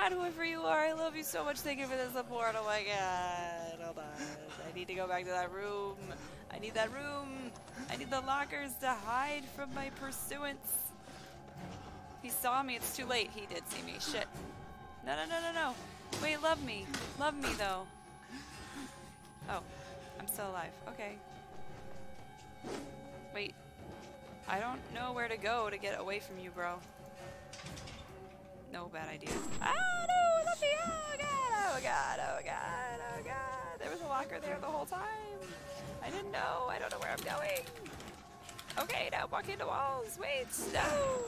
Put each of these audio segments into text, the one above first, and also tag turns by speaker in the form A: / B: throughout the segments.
A: god, whoever you are, I love you so much. Thank you for the support. Oh my god. Hold on. I need to go back to that room. I need that room. I need the lockers to hide from my pursuance. He saw me. It's too late. He did see me. Shit. No, no, no, no, no. Wait, love me. Love me, though. Oh. I'm still alive. Okay. Wait. I don't know where to go to get away from you, bro. No, bad idea. Ah, no! Let me! Oh, God! Oh, God! Oh, God! Oh, God! There was a locker there the whole time. I didn't know. I don't know where I'm going. Okay, now walk into walls. Wait, no!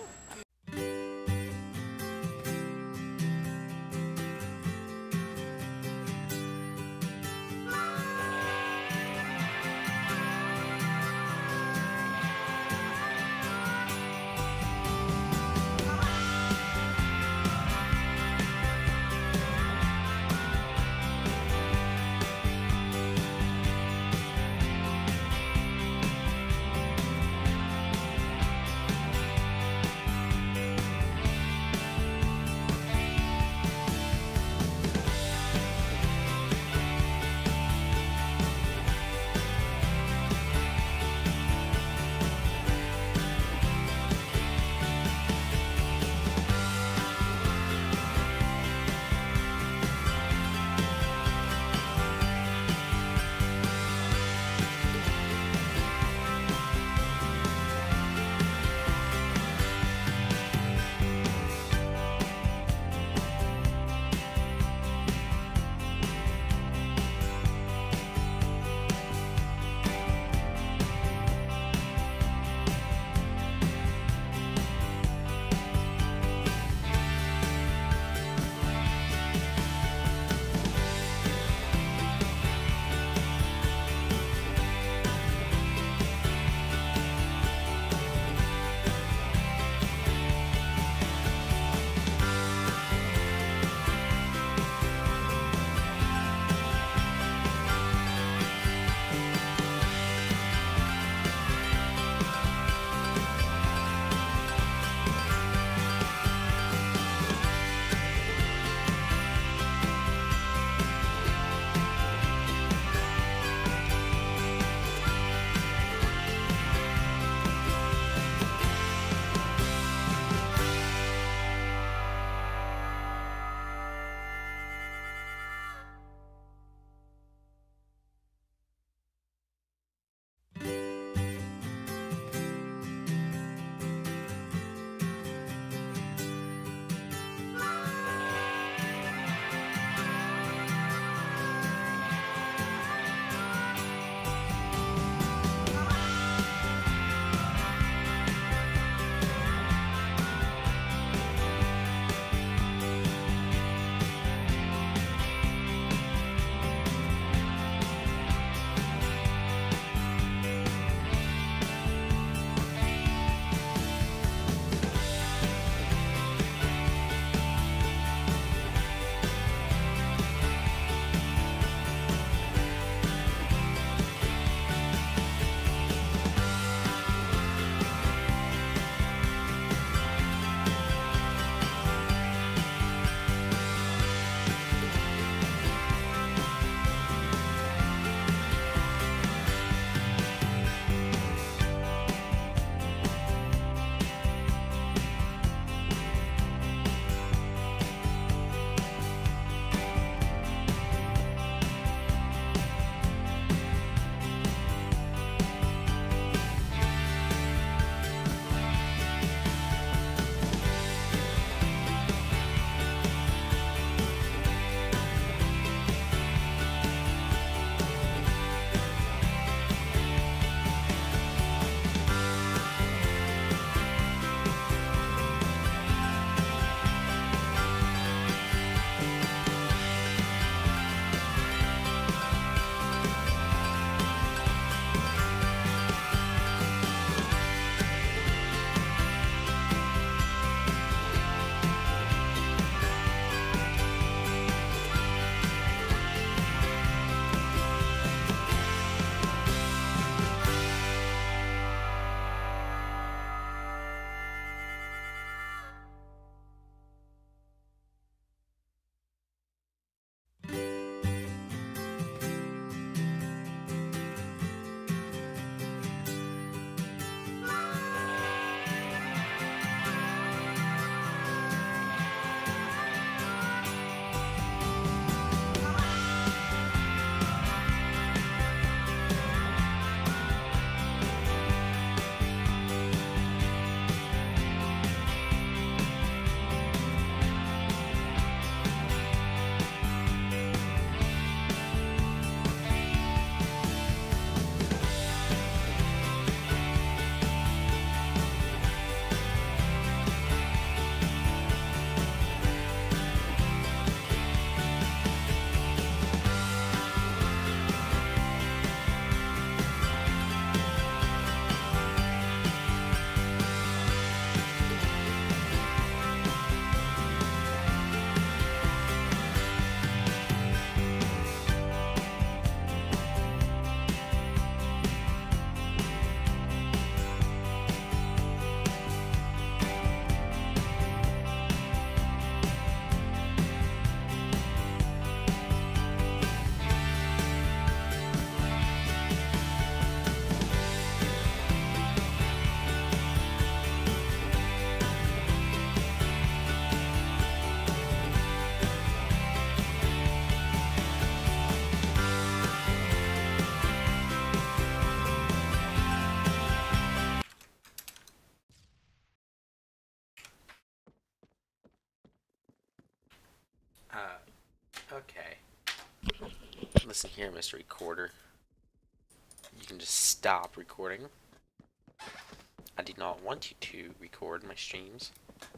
B: Okay. Listen here, Mr. Recorder. You can just stop recording. I did not want you to record my streams.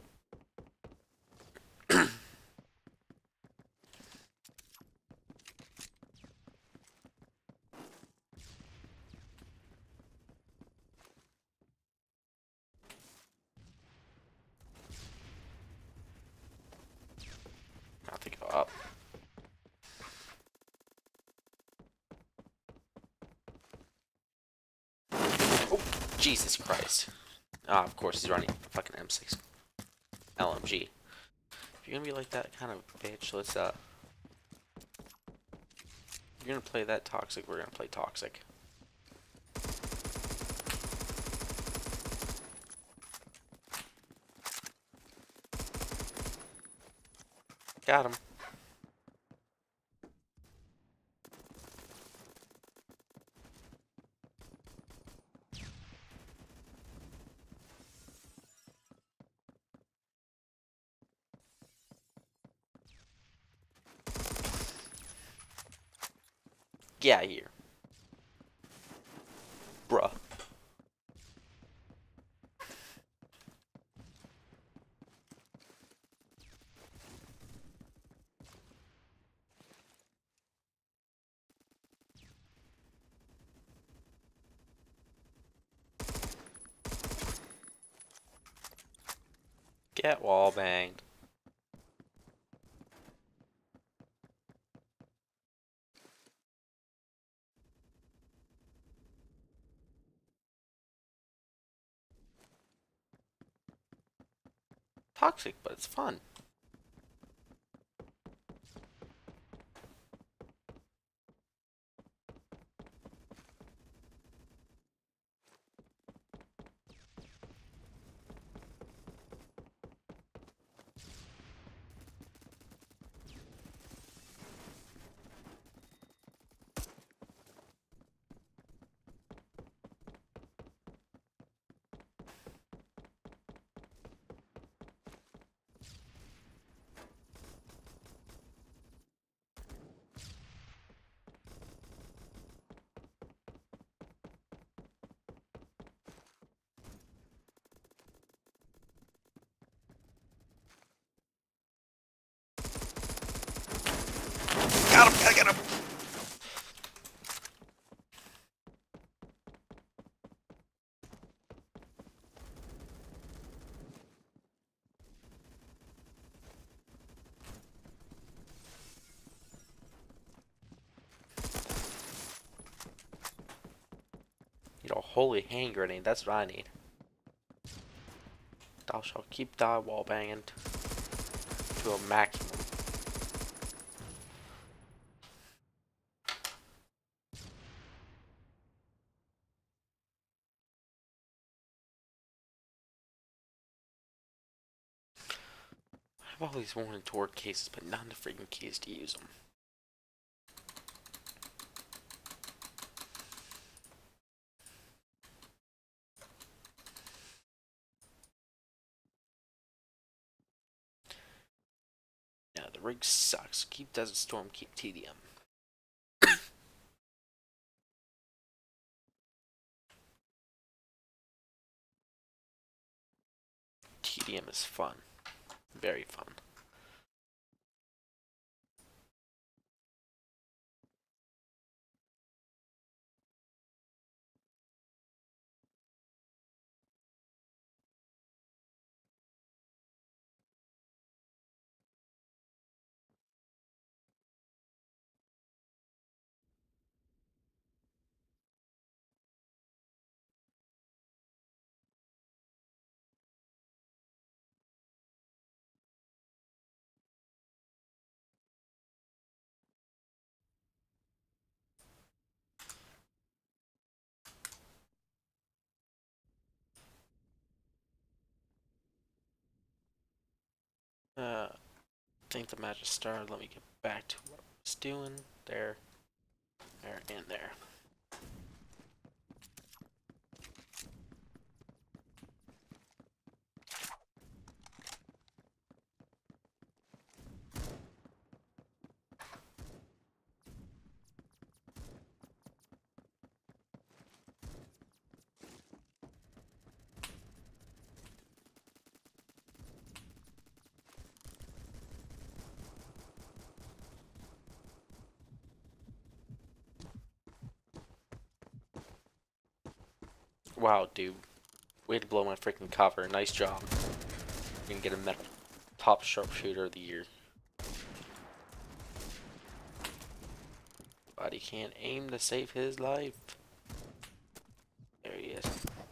B: Not to go up. Oh, Jesus Christ. Ah, of course he's running fucking M6 LMG. If you're gonna be like that kind of bitch, let's you're gonna play that toxic, we're gonna play toxic. Got him. Get out of here. Bruh. Get wall banged. Toxic, but it's fun. Got him! Gotta get him! Need a holy hand grenade, that's what I need. Thou shalt keep thy wall banging to a maximum. I have all these warning toward cases, but not the freaking keys to use them. Yeah, the rig sucks. Keep Desert Storm, keep TDM. TDM is fun. Very fun. I think the match has started. Let me get back to what I was doing. There, and there. Wow, dude. Way to blow my freaking cover. Nice job. You're gonna get a medal. Top sharpshooter of the year. But he can't aim to save his life. There he is.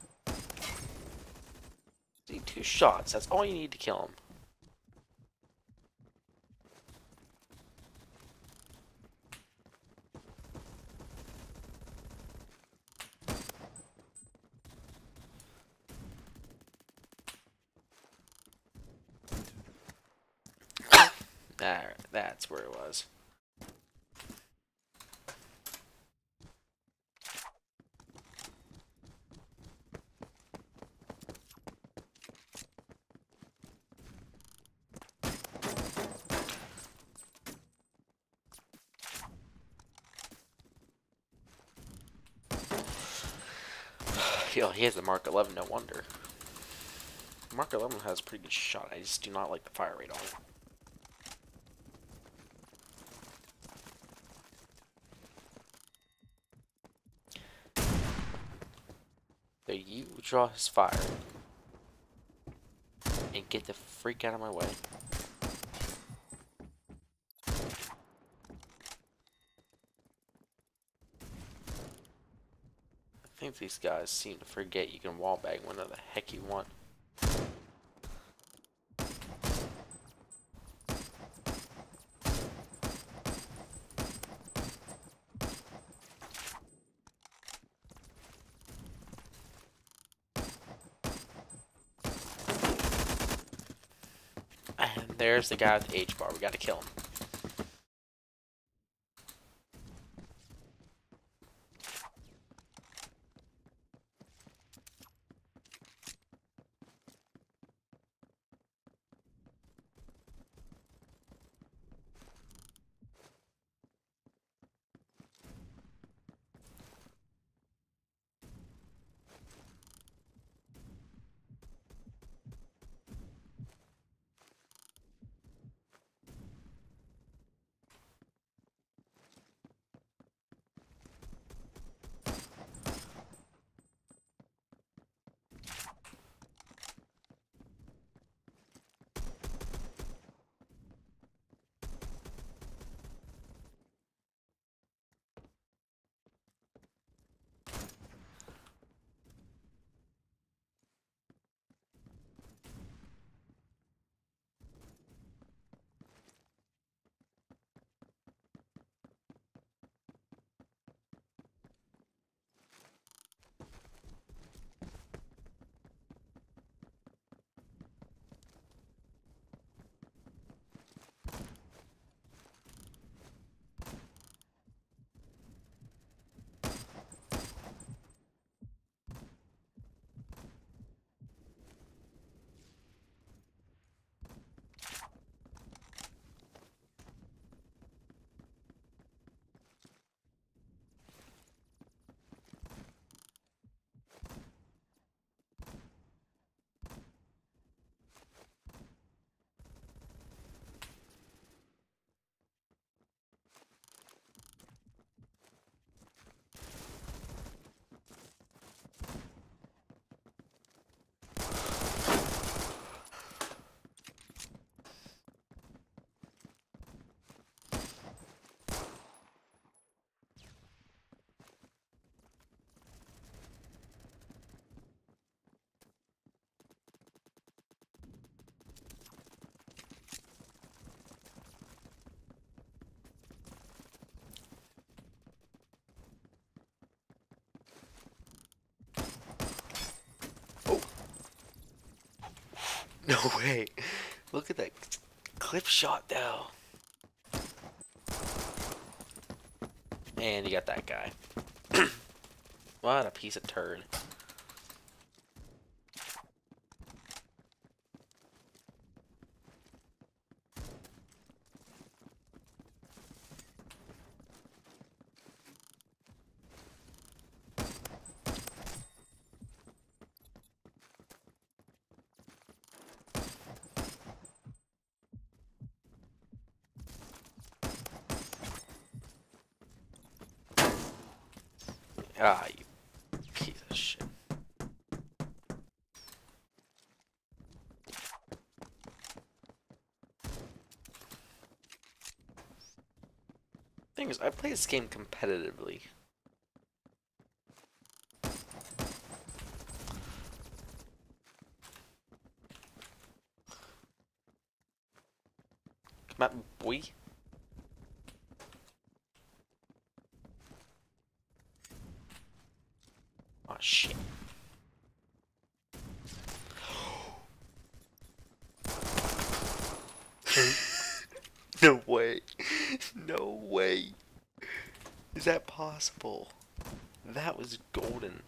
B: See, 2 shots. That's all you need to kill him. There, that's where it was. Yo, he has the Mark 11, no wonder. Mark 11 has a pretty good shot. I just do not like the fire rate on it. So you draw his fire and get the freak out of my way. I think these guys seem to forget you can wallbang whenever the heck you want. And there's the guy with the H bar. We gotta kill him. No way. Look at that clip shot though. And you got that guy. What a piece of turd. Ah, you piece of shit. thing is, I play this game competitively. Come on, boy. Oh shit. No way. No way. Is that possible? That was golden.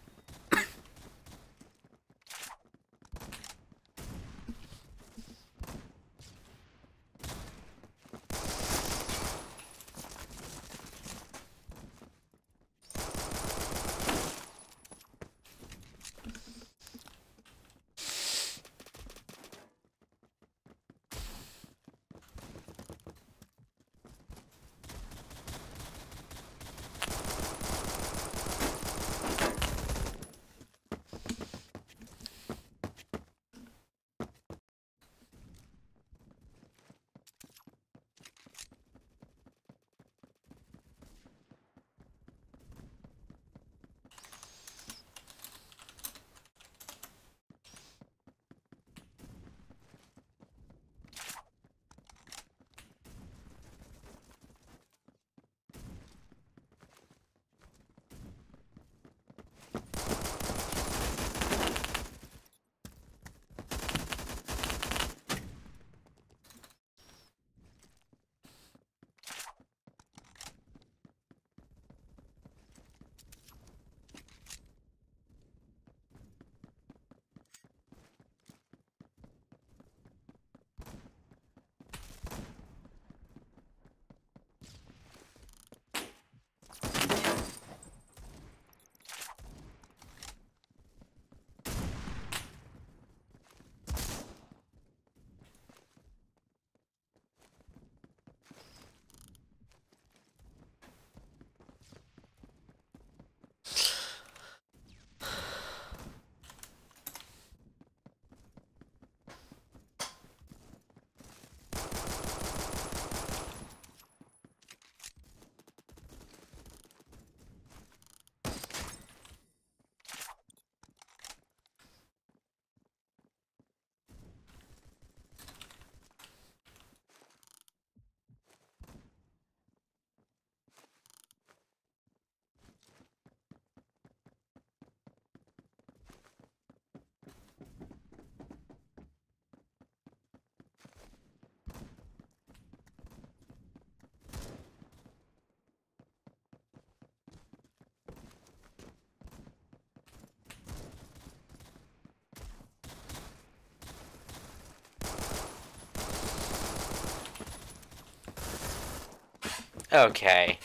B: Okay.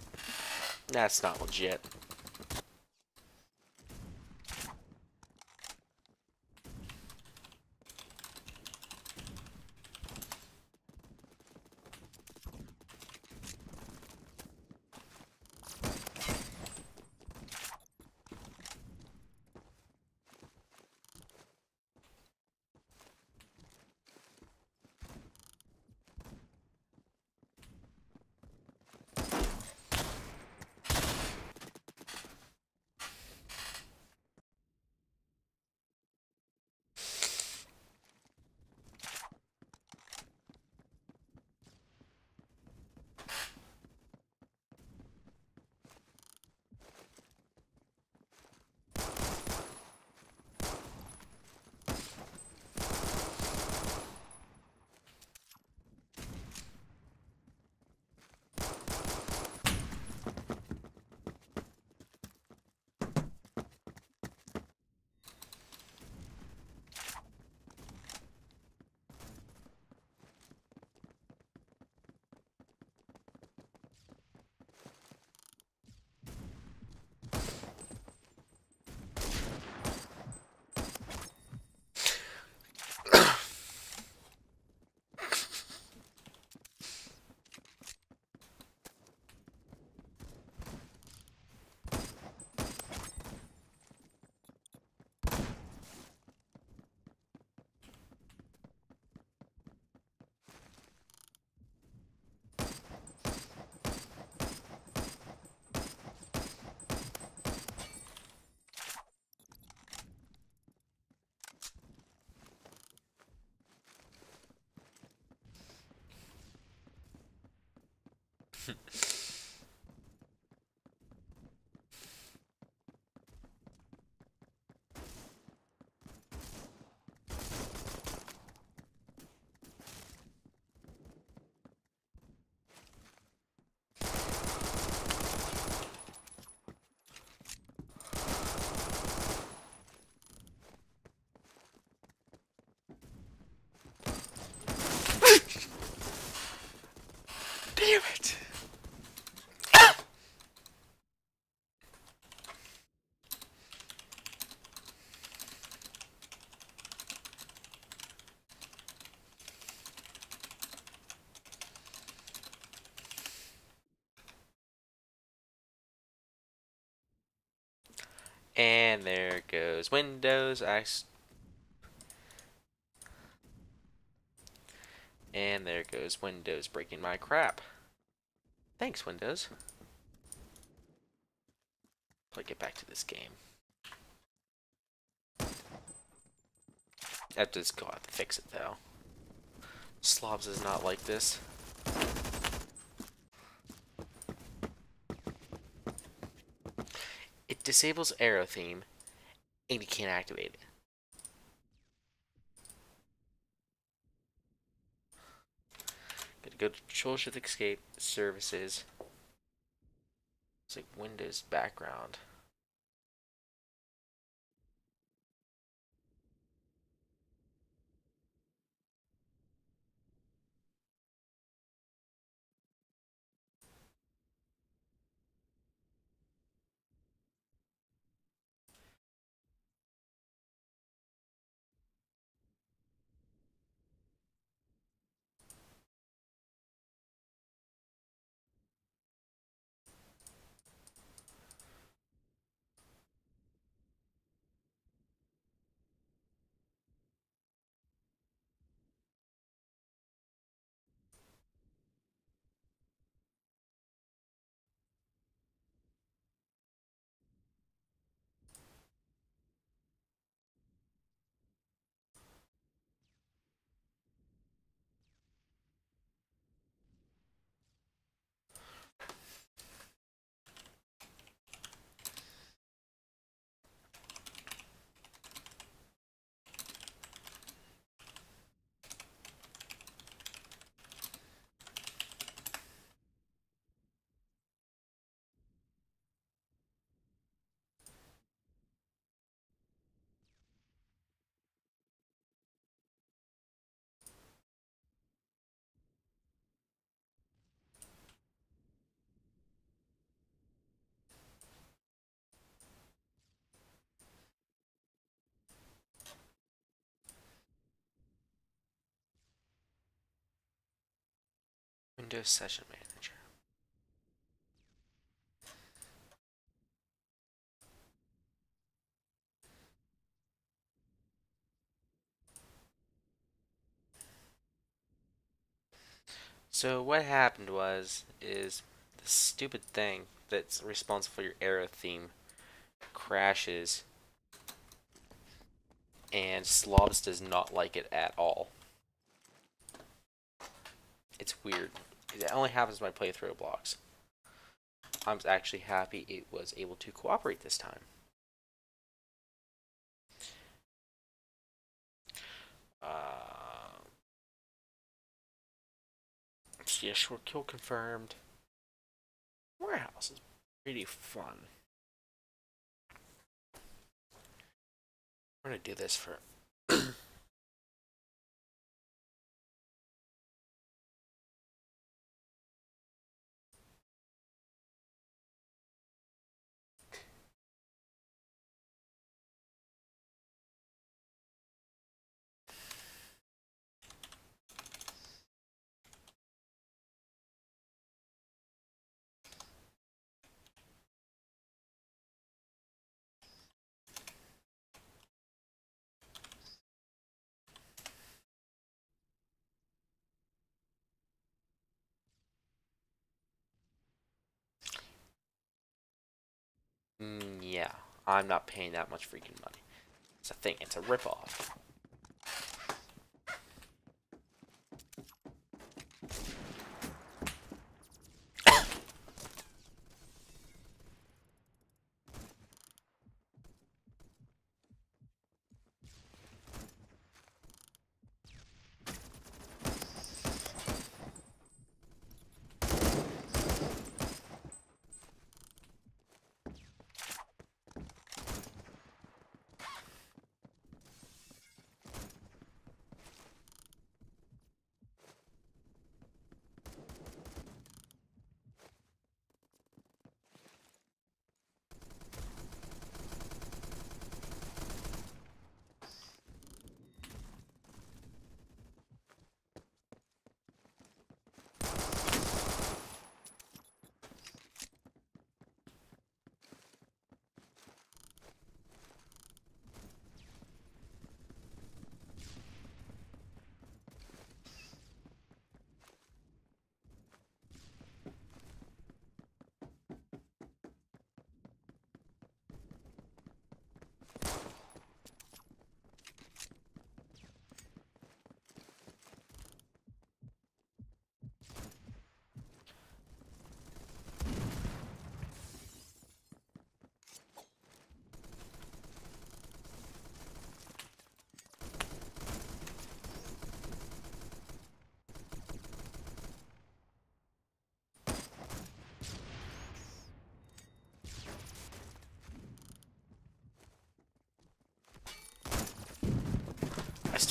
B: That's not legit. Damn it! And there goes Windows. And there goes Windows breaking my crap. Thanks, Windows. Let's get back to this game. I have to just go out to fix it though. Slobs is not like this. It disables arrow theme, and you can't activate it. Gotta go to Control Shift Escape Services. It's like Windows background. Windows Session Manager. So what happened is the stupid thing that's responsible for your arrow theme crashes, and Slobs does not like it at all. It's weird. It only happens when I play through blocks. I'm actually happy it was able to cooperate this time. Yeah, short kill confirmed. Warehouse is pretty fun. We're gonna do this for yeah, I'm not paying that much freaking money. It's a thing. It's a ripoff.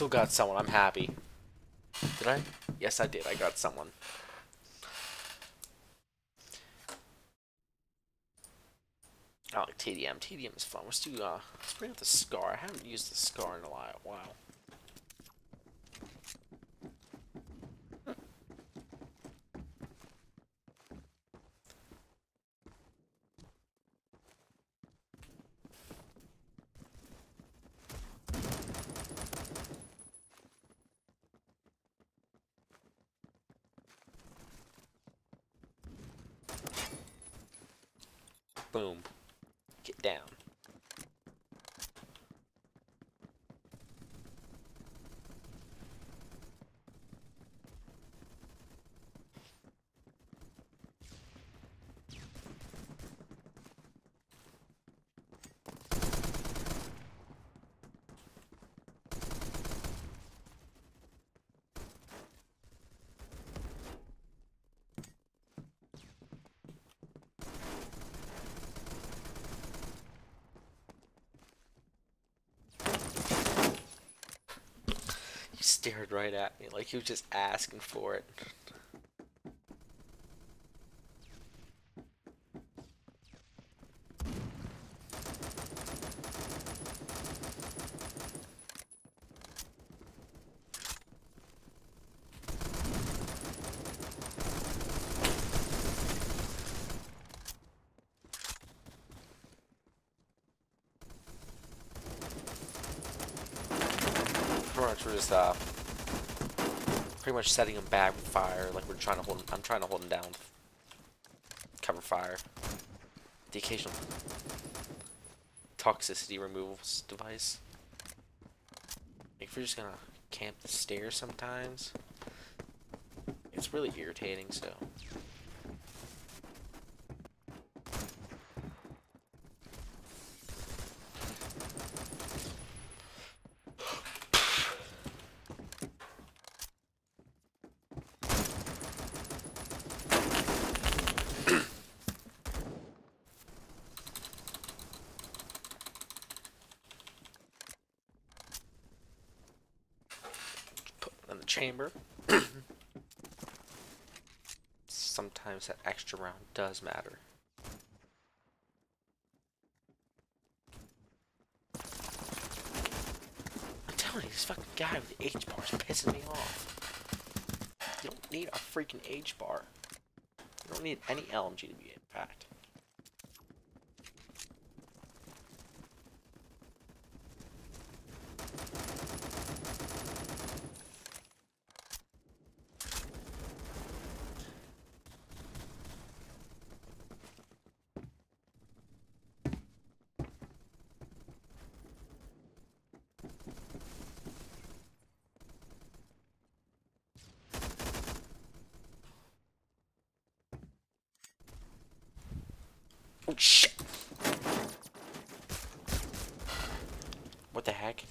B: still got someone. I'm happy. Did I? Yes, I did. I got someone. I like TDM. TDM is fun. Let's do, let's bring up the Scar. I haven't used the Scar in a while. Boom. Get down. He stared right at me like he was just asking for it. We're just pretty much setting him back with fire, like we're trying to hold him. I'm trying to hold him down with cover fire. The occasional toxicity removal device. If you're just gonna camp the stairs sometimes, it's really irritating. So. Chamber. Sometimes that extra round does matter. I'm telling you, this fucking guy with the H bar is pissing me off. You don't need a freaking H bar. You don't need any LMG to be in fact. Oh shit! What the heck?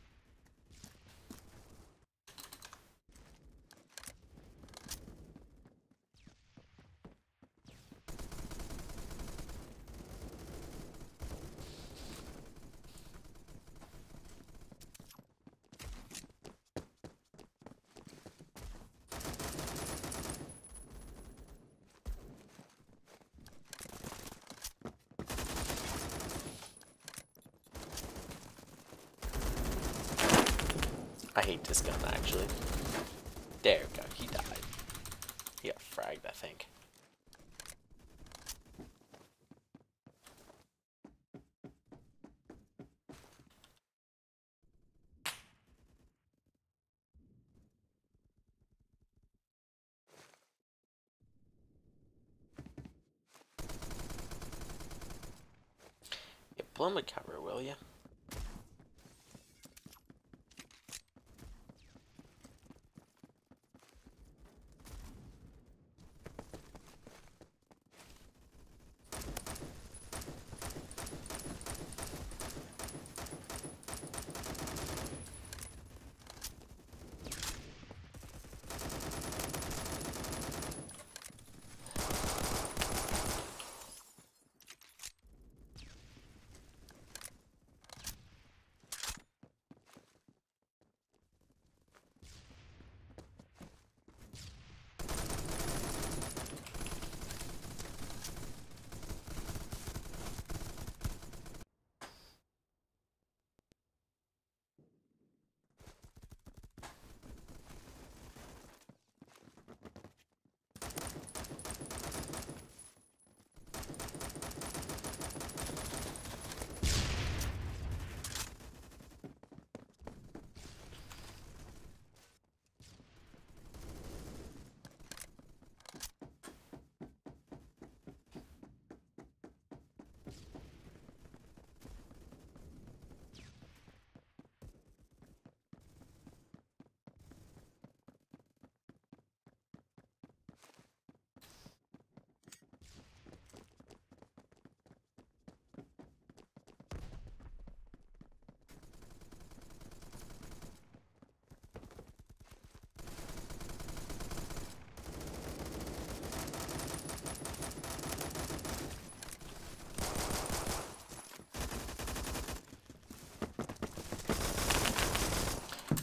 B: I hate this gun, actually. There we go, he died. He got fragged, I think. Yeah, blow my cover, will ya?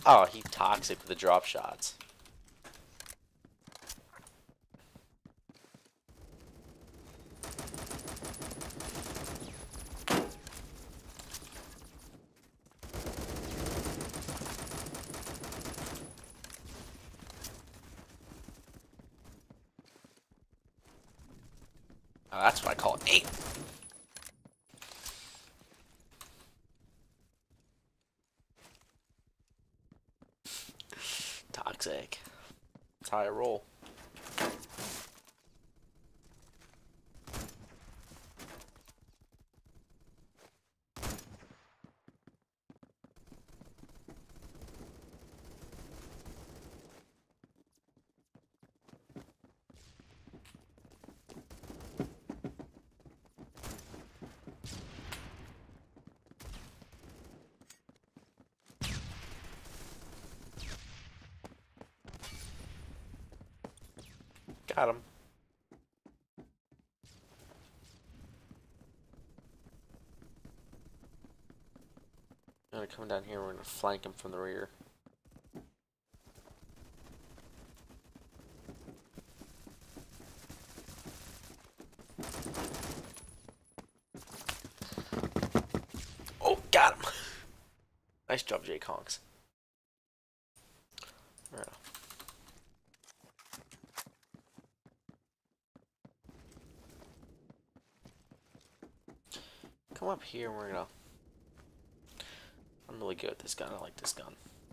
B: Oh, he's toxic with the drop shots. Oh, that's what I call it. Aim. Toxic. That's how I roll. Got him. I'm gonna come down here. We're gonna flank him from the rear. Oh, got him. Nice job, Jay Conks. Right. Come up here and we're gonna... I'm really good at this gun. I like this gun.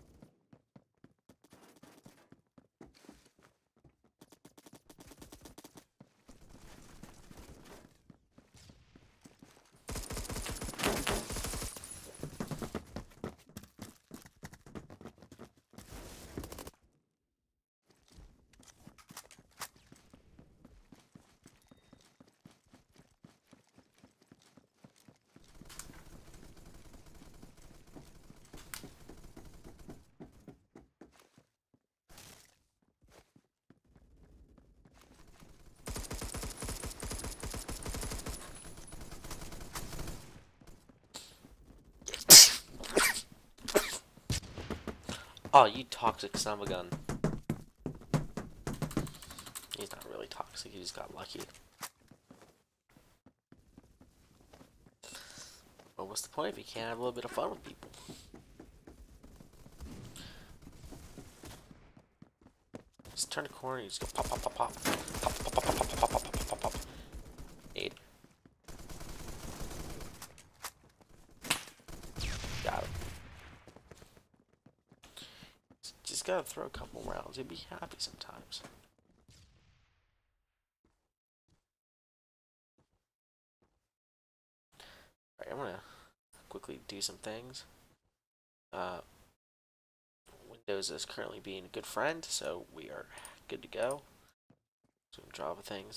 B: Oh, you toxic son of a gun. He's not really toxic, he just got lucky. Well, what's the point if you can't have a little bit of fun with people? Just turn the corner and you just go pop, pop, pop, pop. Pop, pop, pop, pop, pop, pop, pop, pop, pop, pop. Nade. Got him. Just gotta throw a couple rounds. You'd be happy sometimes. Alright, I'm gonna quickly do some things. Windows is currently being a good friend, so we are good to go. Some Java things.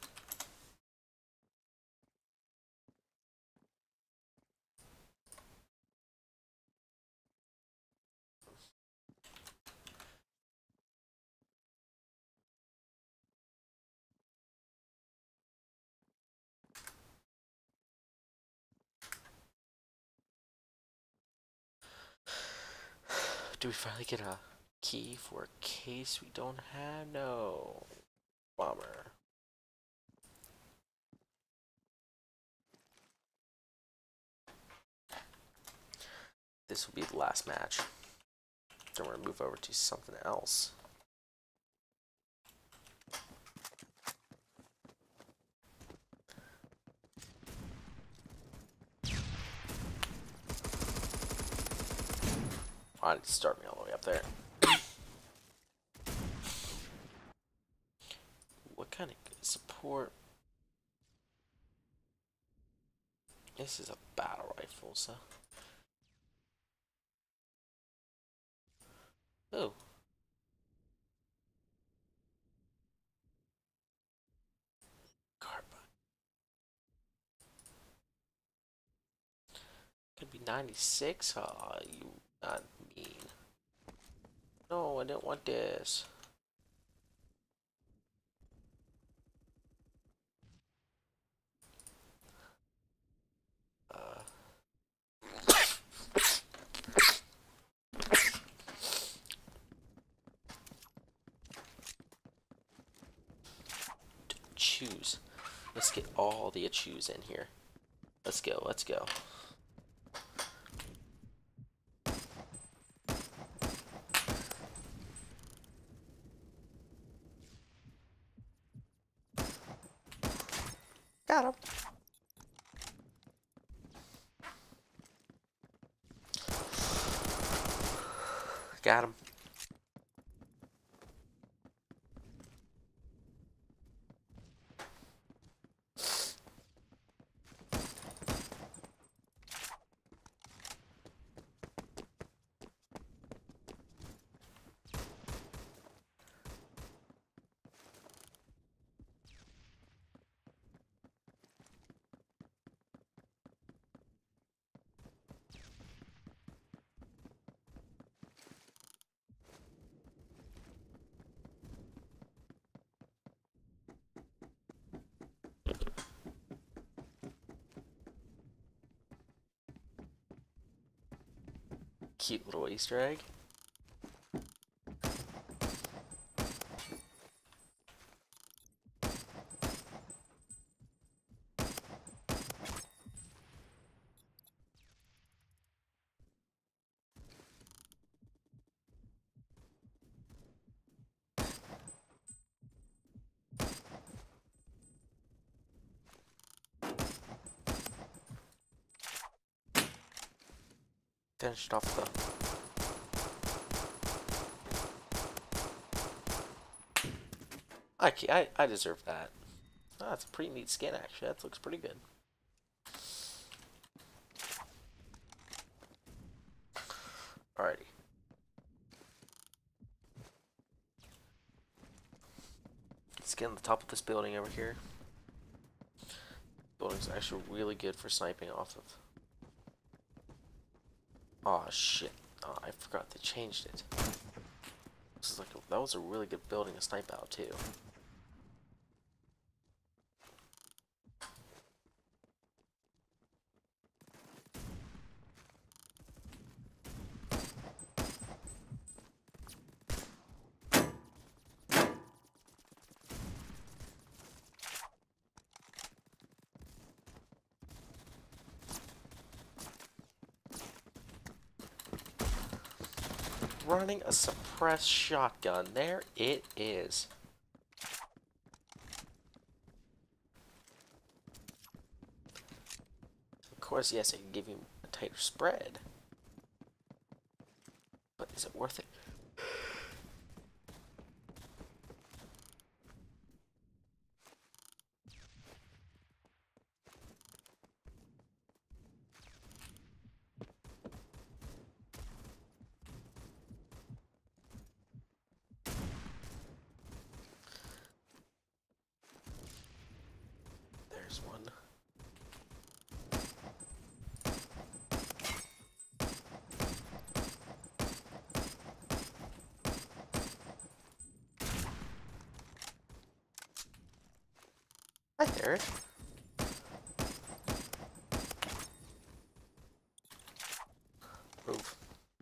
B: Do we finally get a key for a case we don't have? No. Bummer. This will be the last match. Then we're going to move over to something else. Why did it start me all the way up there? What kind of support? This is a battle rifle, so. Oh. Carbine. Could be 96? Aw, you not mean. No, I didn't want this. achus. Let's get all the achus in here. Let's go, let's go. Got him. Got him. Cute little Easter egg. Finished off the... I deserve that. Oh, that's a pretty neat skin, actually. That looks pretty good. Alrighty. Let's get on the top of this building over here. Building's actually really good for sniping off of. Oh shit. Oh, I forgot they changed it. This is like that was a really good building to snipe out too. Running a suppressed shotgun. There it is. Of course, yes, it can give you a tighter spread. But is it worth it? There's one. Hi there. Move.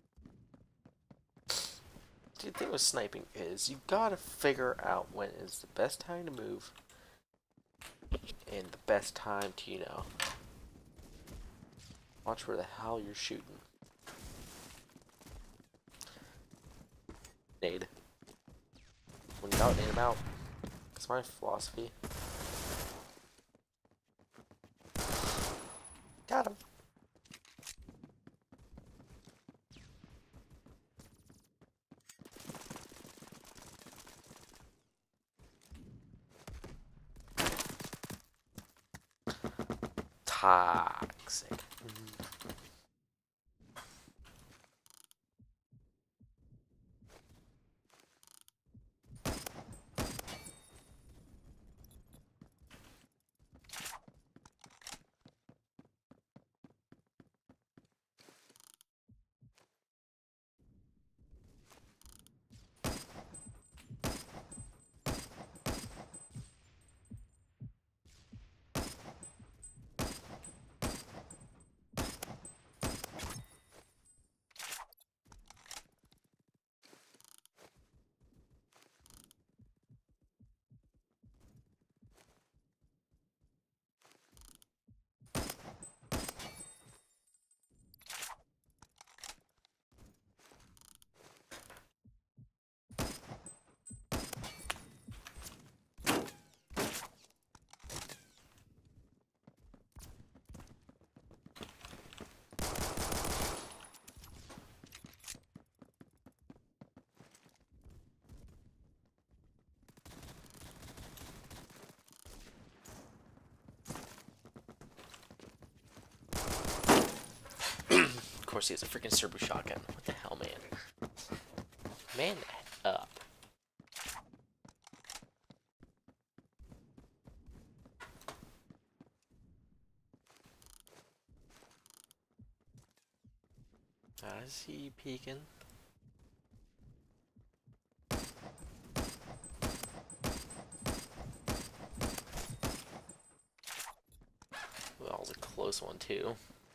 B: The thing with sniping is you gotta figure out when is the best time to move and the best time to, you know, watch where the hell you're shooting. Nade. When you doubt, nade him out. That's my philosophy. Got him. Toxic. course he has a freaking serbo shotgun. What the hell, man? Man up. I see you peeking. Well, that was a close one, too.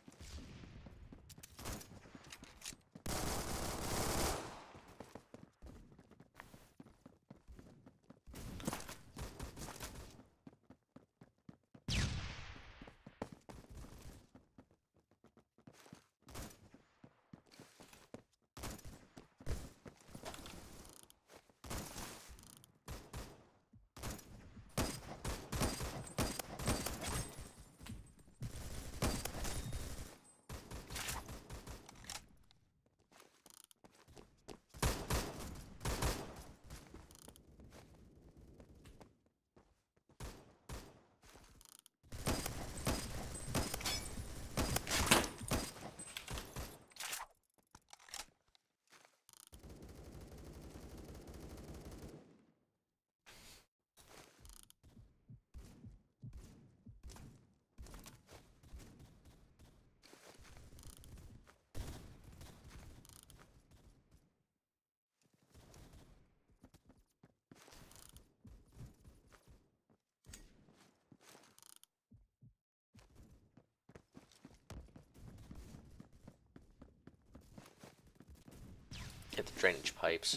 B: Get the drainage pipes.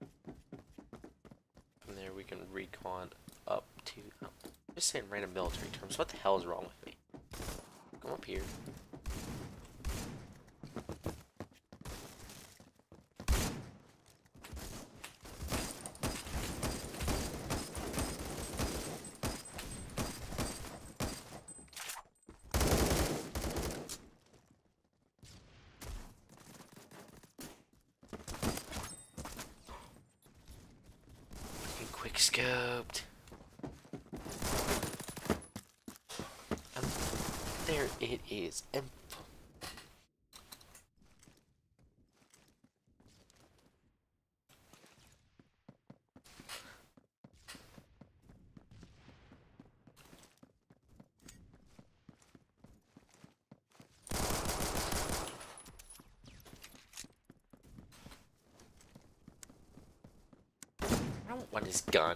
B: From there we can recon up to... Oh, I'm just saying random military terms. What the hell is wrong with me? Come up here. Quick scoped. And there it is. And I don't want his gun.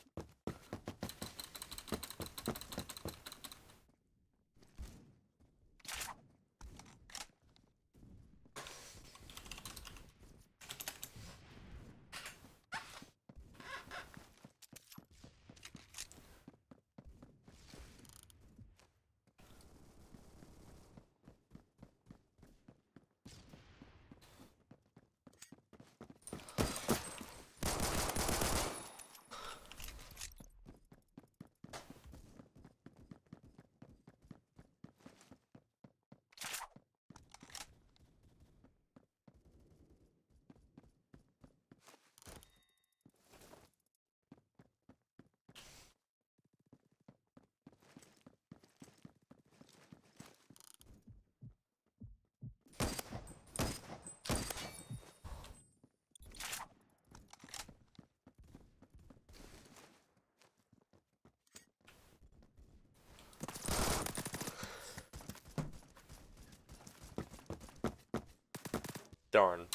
B: Darn.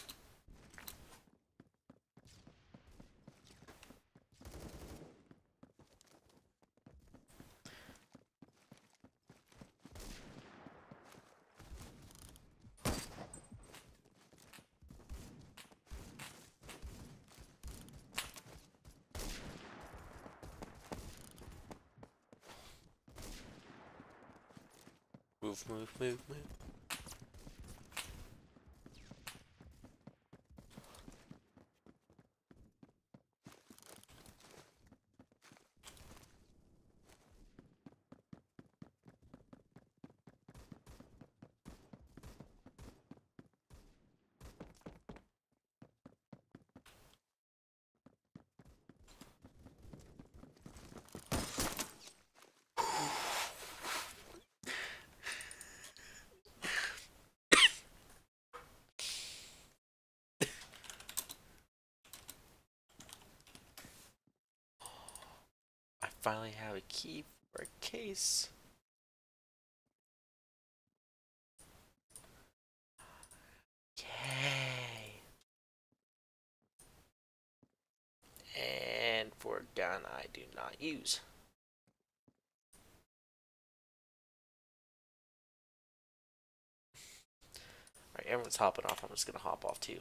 B: Move, move, move, move. finally have a key for a case. Yay! And for a gun I do not use. Alright, everyone's hopping off. I'm just gonna hop off too.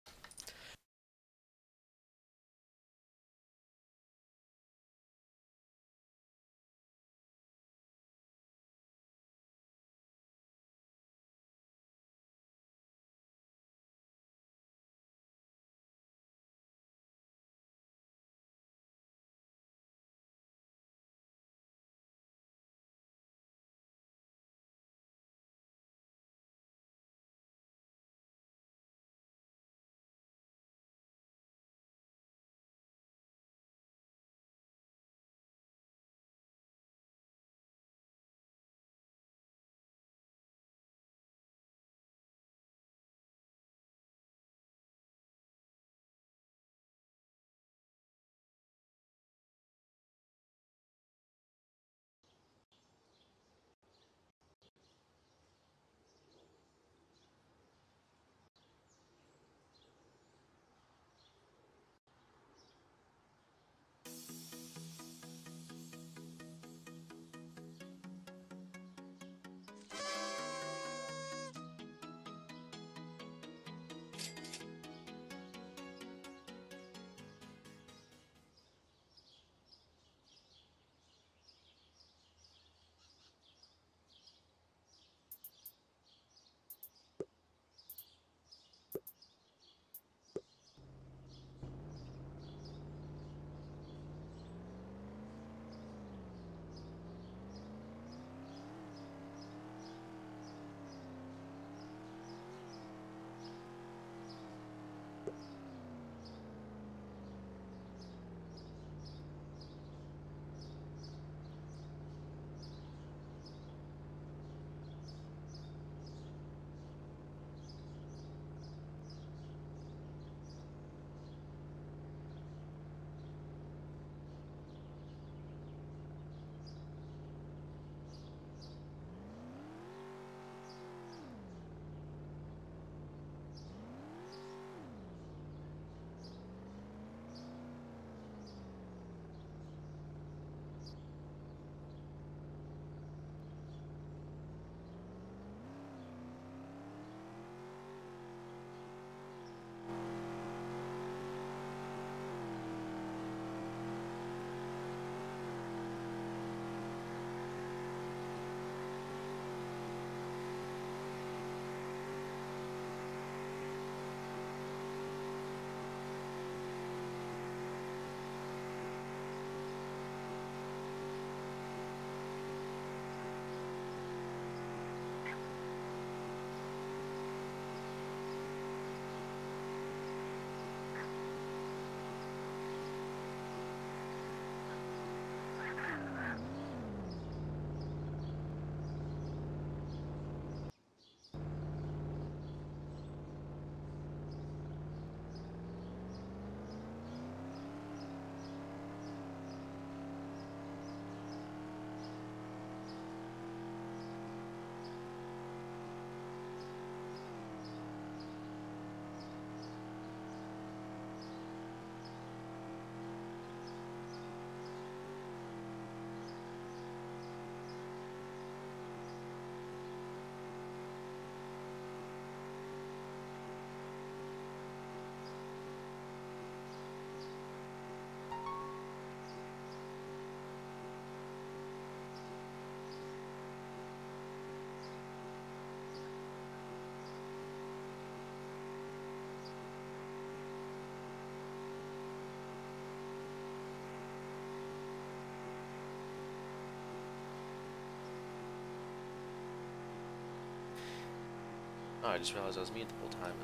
B: Oh, I just realized I was muted the whole time.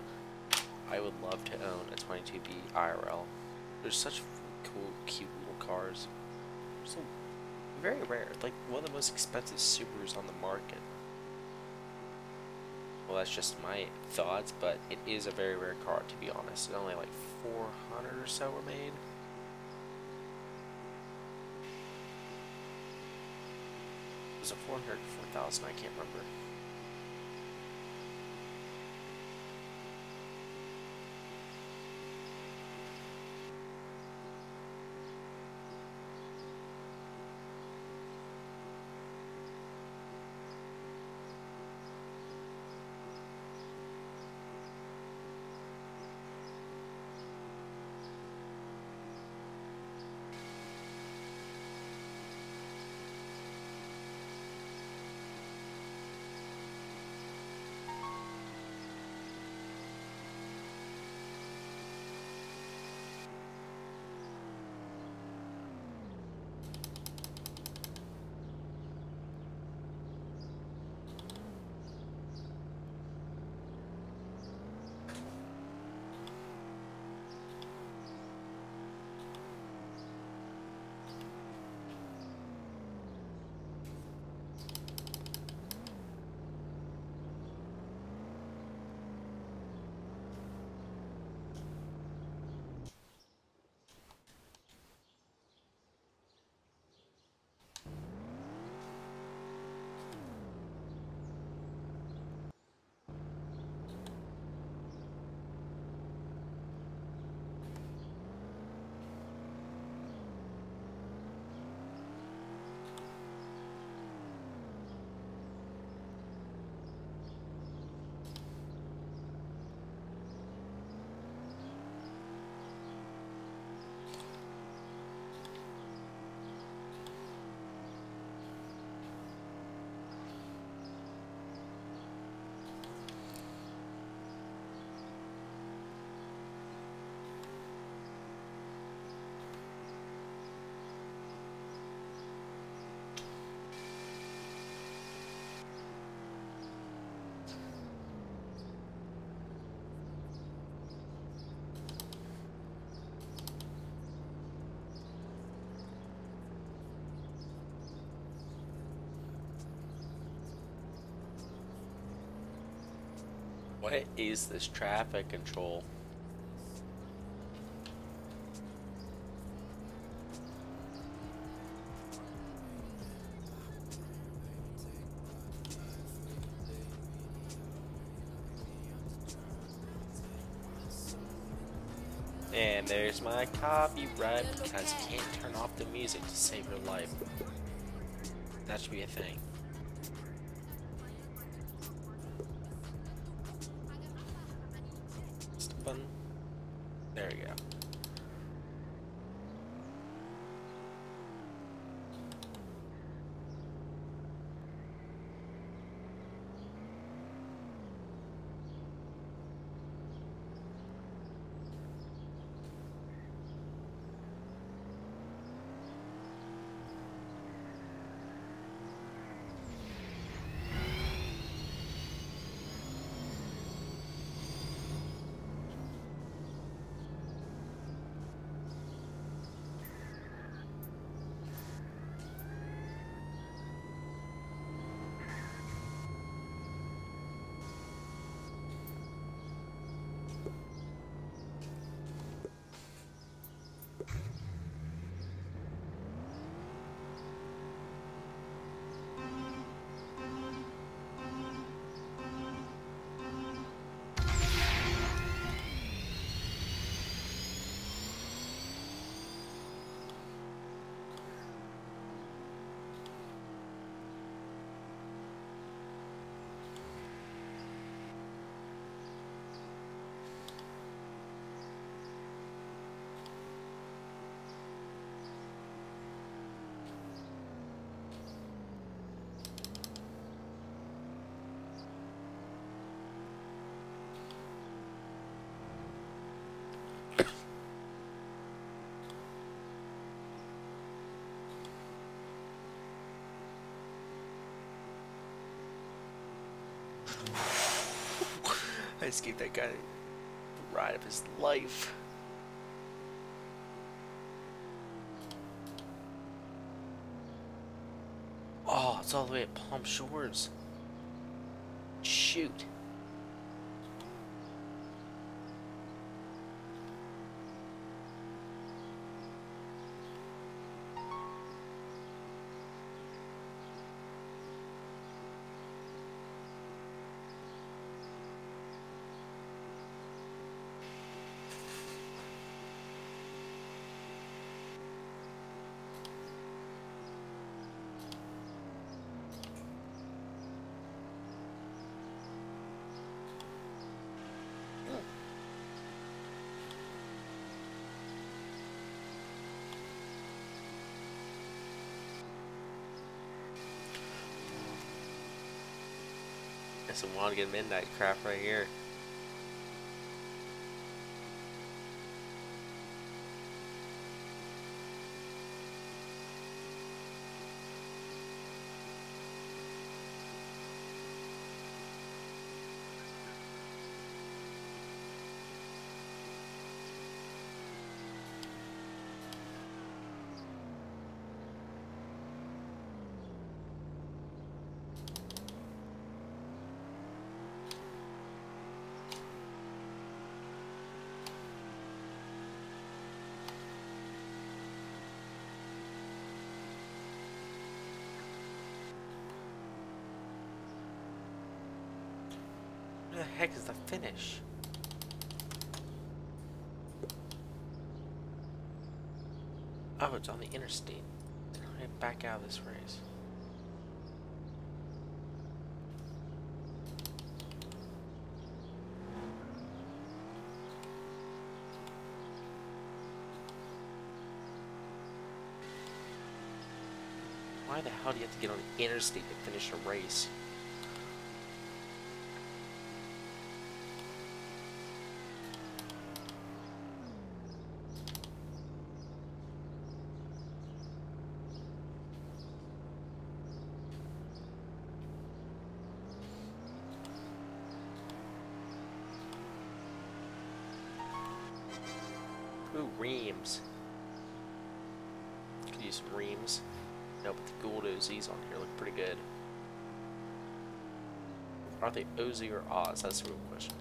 B: I would love to own a 22B IRL. They're such cool, cute little cars. So very rare. Like one of the most expensive Subarus on the market. Well, that's just my thoughts, but it is a very rare car, to be honest. There's only like 400 or so were made. Was it 400 or 4,000? I can't remember. What is this traffic control? And there's my copyright because you can't turn off the music to save your life. That should be a thing. Button. There we go. I just gave that guy the ride of his life. Oh, it's all the way at Palm Shores. Shoot. Some Wongan Midnight crap right here. Where the heck is the finish? Oh, it's on the interstate. How do I back out of this race? Why the hell do you have to get on the interstate to finish a race? Ooh, reams. Could use some reams. No, but the Gould OZs on here look pretty good. Are they OZ or Oz? That's the real question.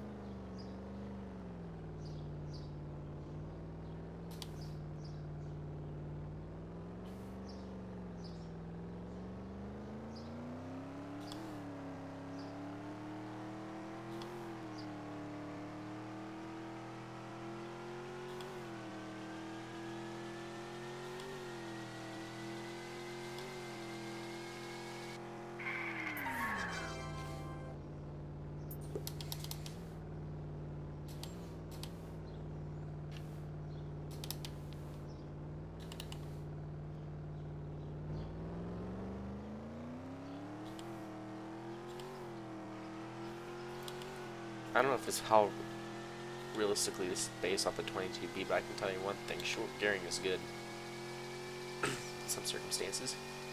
B: I don't know if it's how realistically this is based off the 22B, but I can tell you one thing, short gearing is good in some circumstances.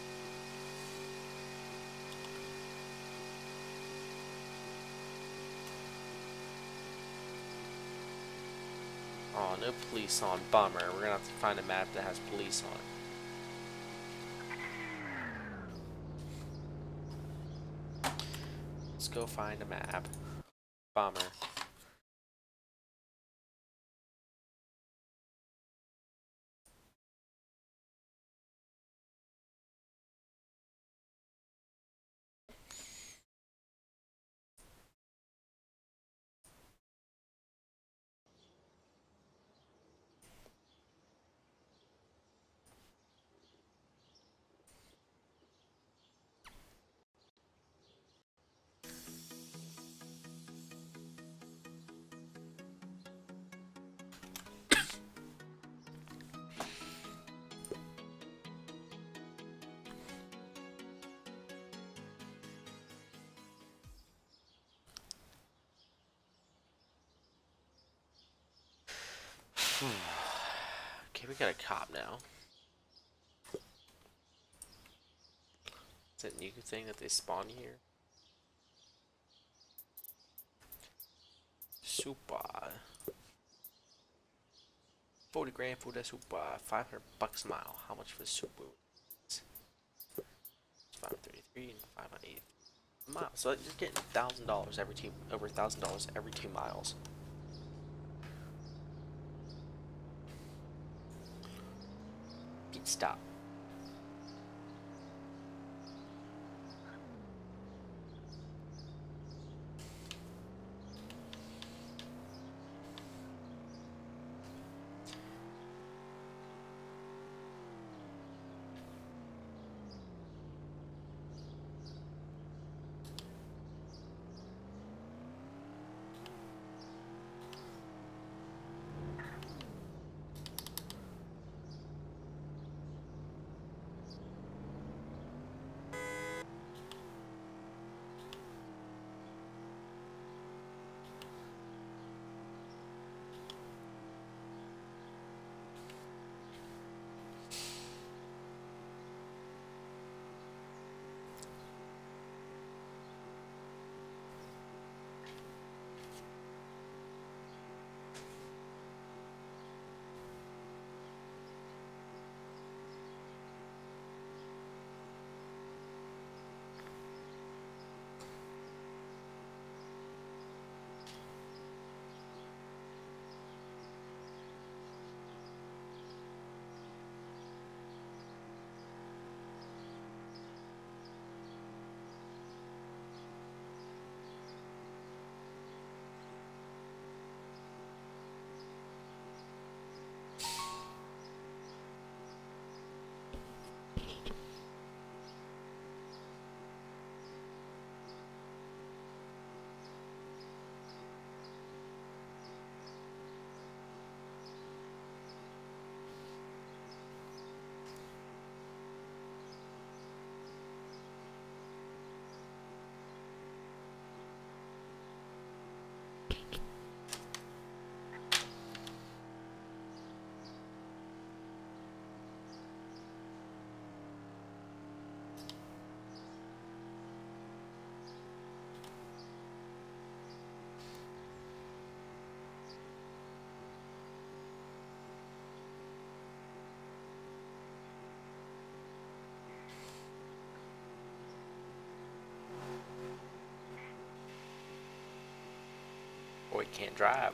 B: Oh, no police on. Bummer. We're gonna have to find a map that has police on it. Let's go find a map. Bummer. Okay, we got a cop now. Is that a new thing that they spawn here? Super. 40 grand for the super. $500 a mile. How much for the super? It's 533 and 580 a mile. So you're getting $1,000 every two, over $1,000 every 2 miles. Stop. can't drive.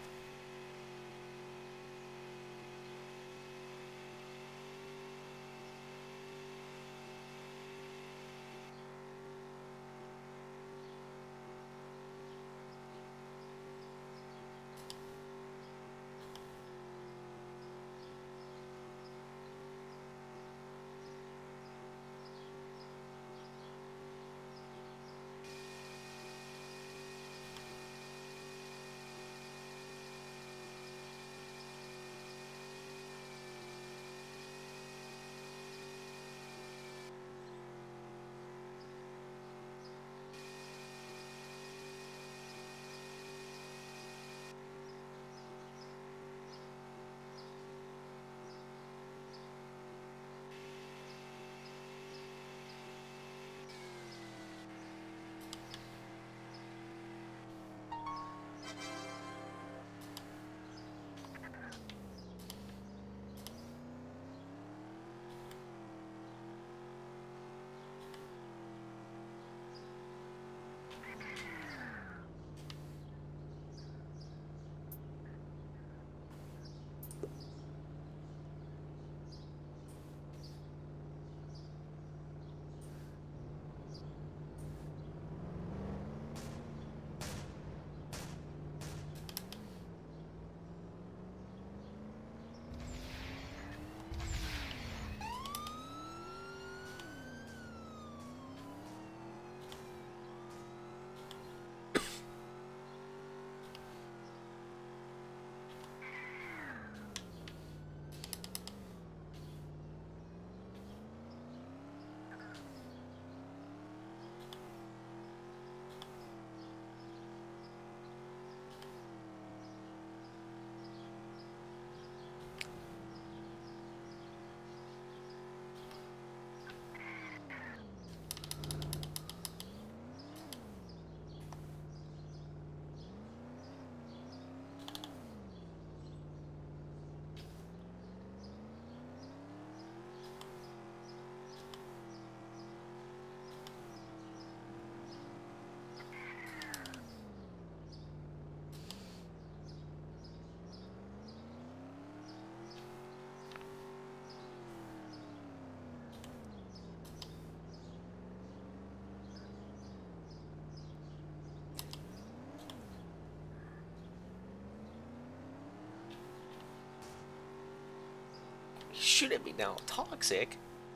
B: Shoot at me now, toxic.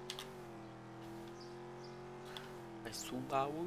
B: My Subaru.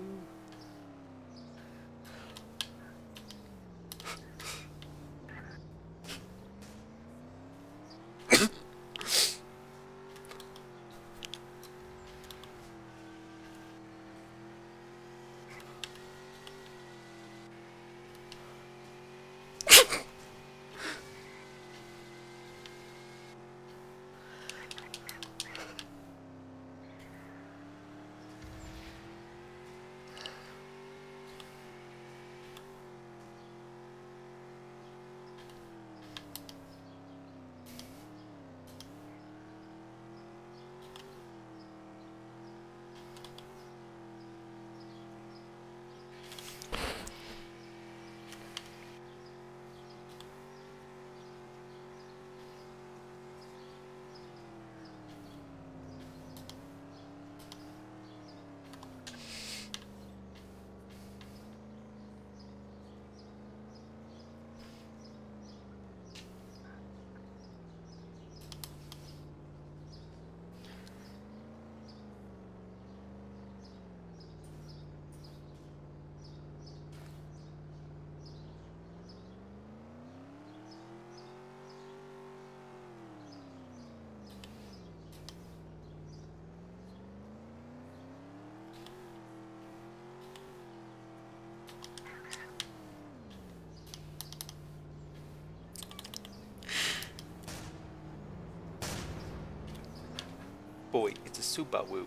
B: Boy, it's a Subaru.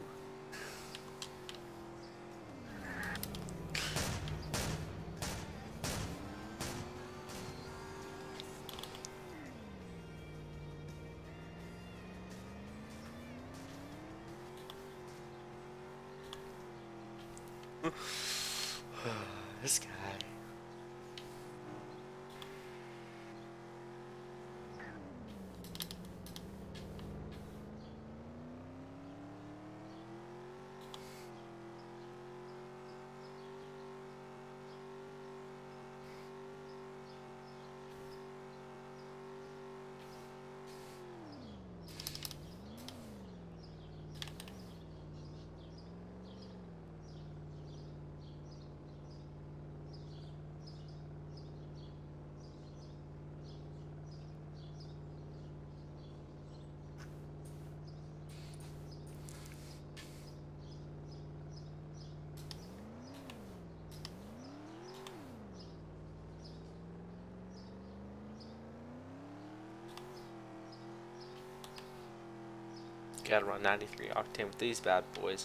B: This guy. Gotta run 93 octane with these bad boys.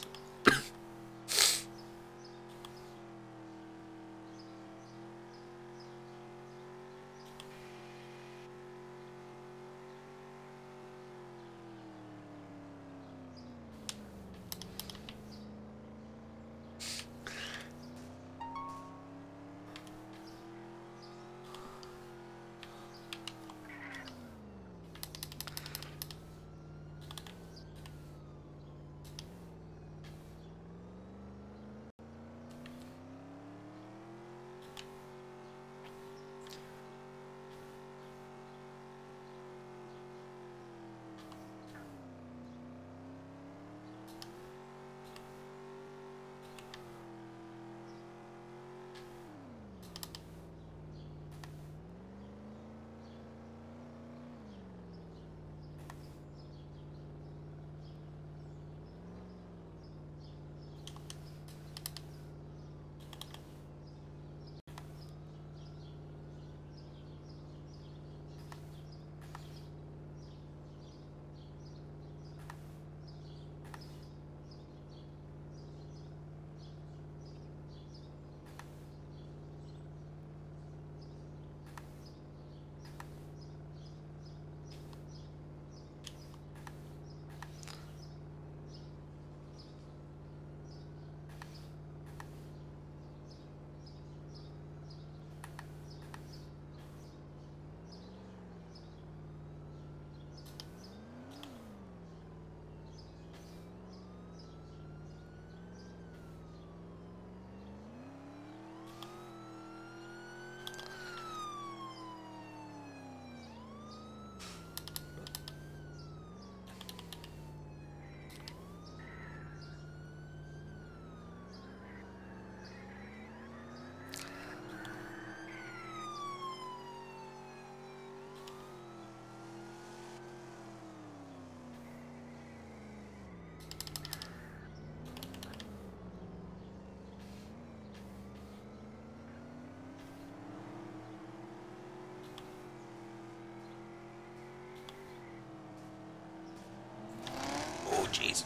B: Oh, jeez.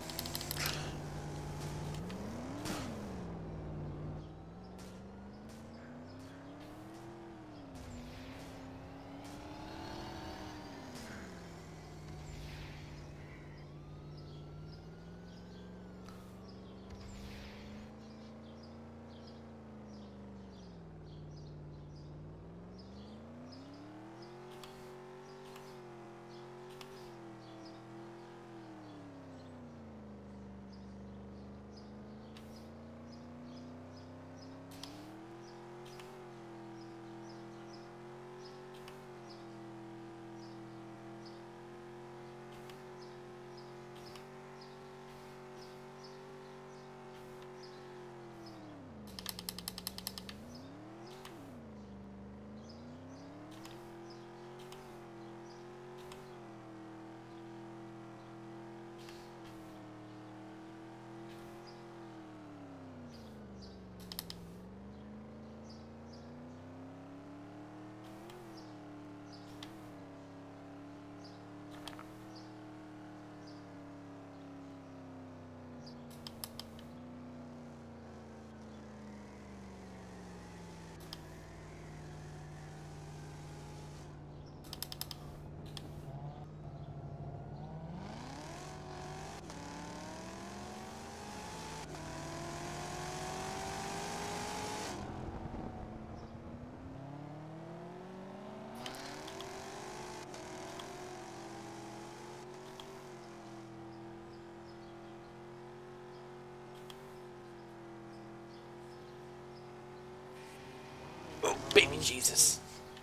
B: Oh, baby Jesus.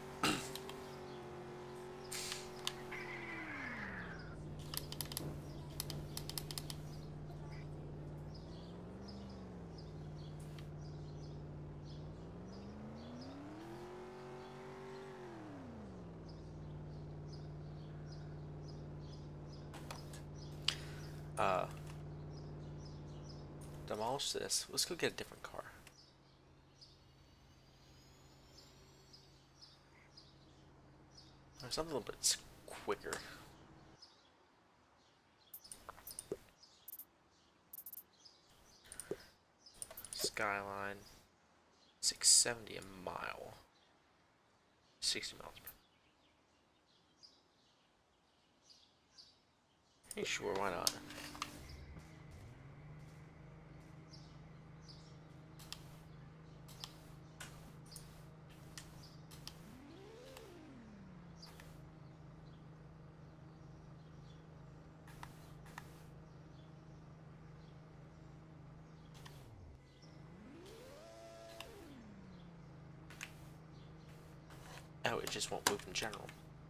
B: Uh, demolish this. Let's go get a different car. Or something a little bit quicker. Skyline. 670 a mile. 60 miles per hour. Hey, sure, why not? Oh, it just won't move in general.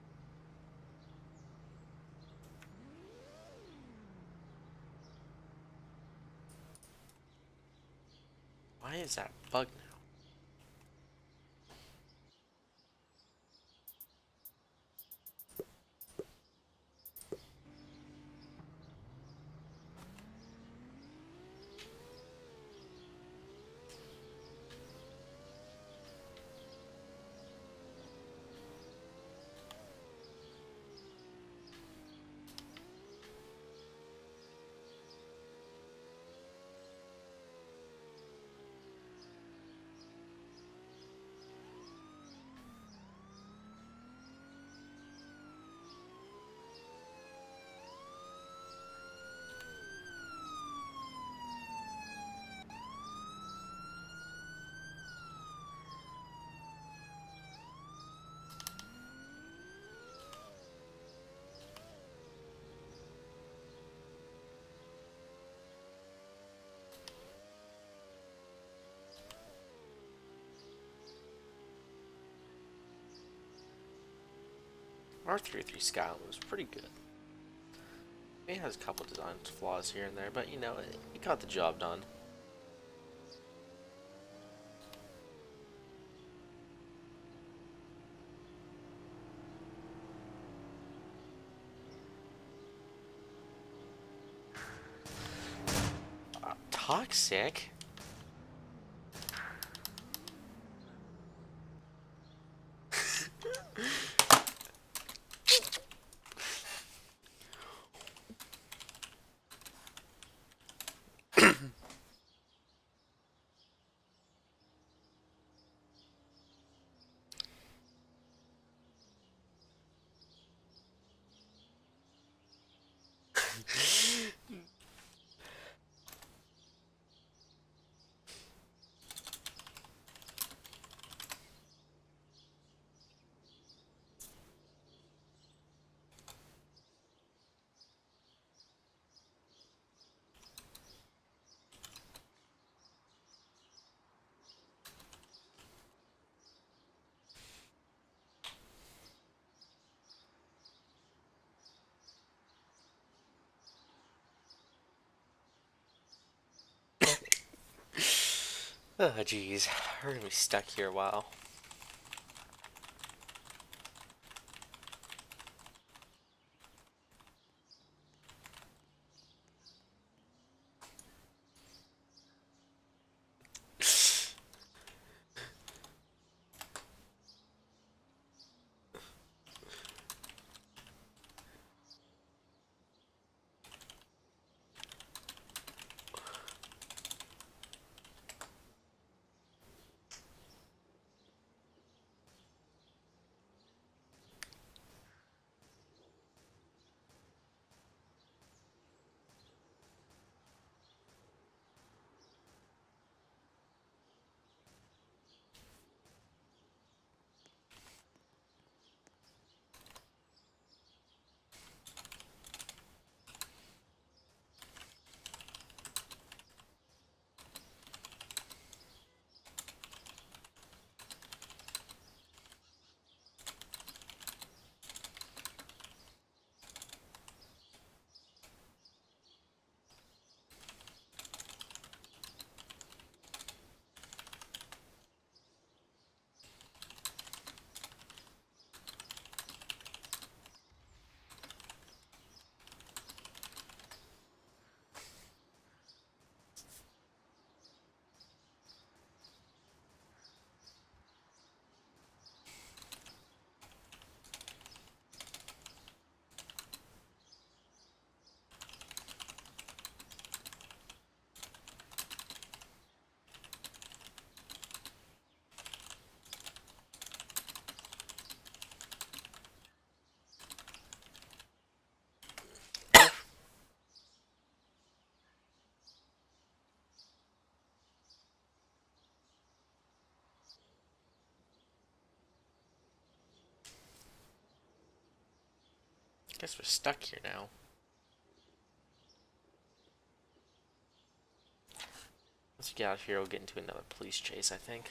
B: Why is that bug now? R33 Skyline was pretty good. It has a couple design flaws here and there, but you know, it got the job done. Toxic? Oh, jeez. We're gonna be stuck here a while. Guess we're stuck here now. Once we get out of here, we'll get into another police chase, I think.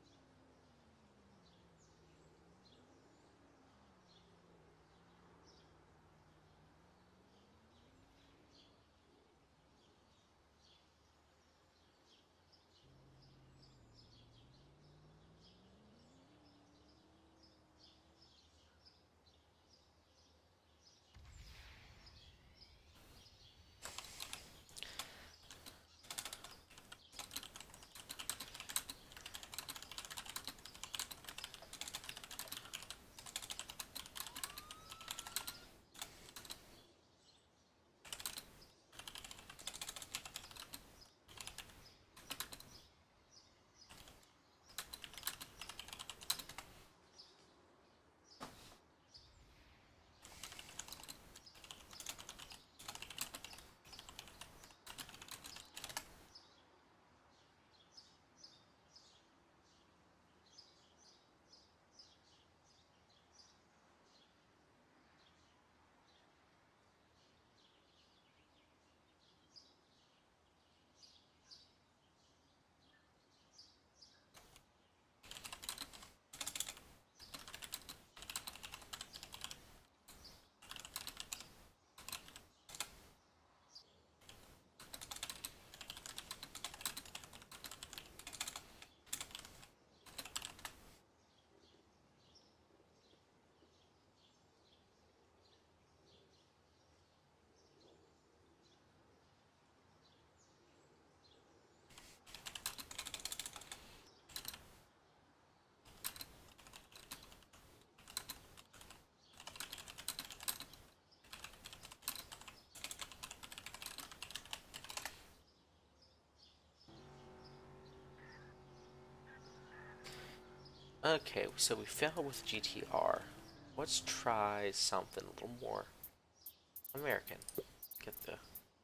B: Okay, so we failed with GTR. Let's try something a little more American. Get the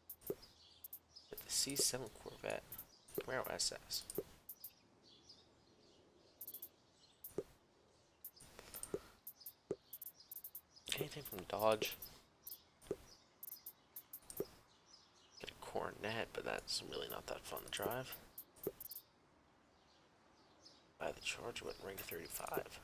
B: C7 Corvette, Camaro SS. Anything from Dodge. Get a Coronet, but that's really not that fun to drive. Buy the Charger with Ring 35.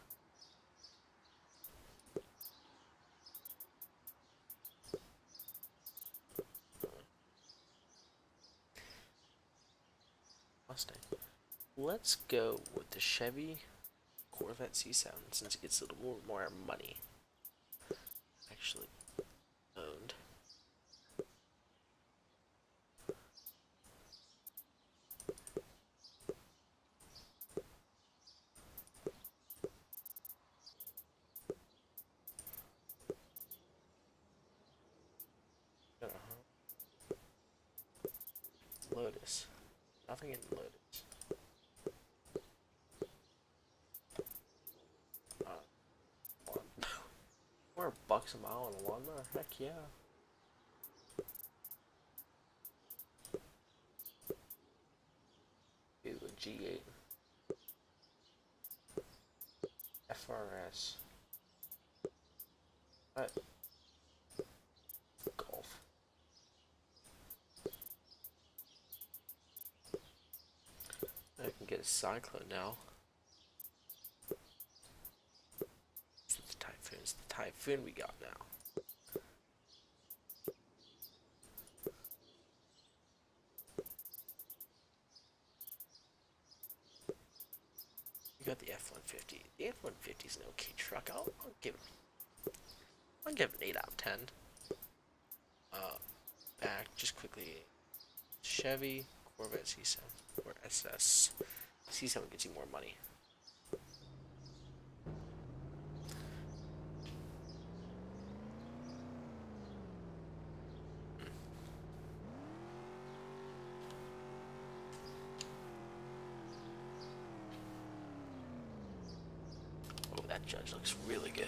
B: Mustang. Let's go with the Chevy Corvette C7 since it gets a little more money. Actually owned. Lotus. Nothing in Lotus. $4 a mile on a lawnmower? Heck yeah. Do a G8. FRS. What? Golf. I can get a Cyclone now. It's the Typhoon. It's the Typhoon we got now. We got the F-150. The F-150 is an okay truck. I'll give it an 8 out of 10. Back just quickly. Chevy Corvette C7 or SS. C7 gets you more money. Oh, that Judge looks really good.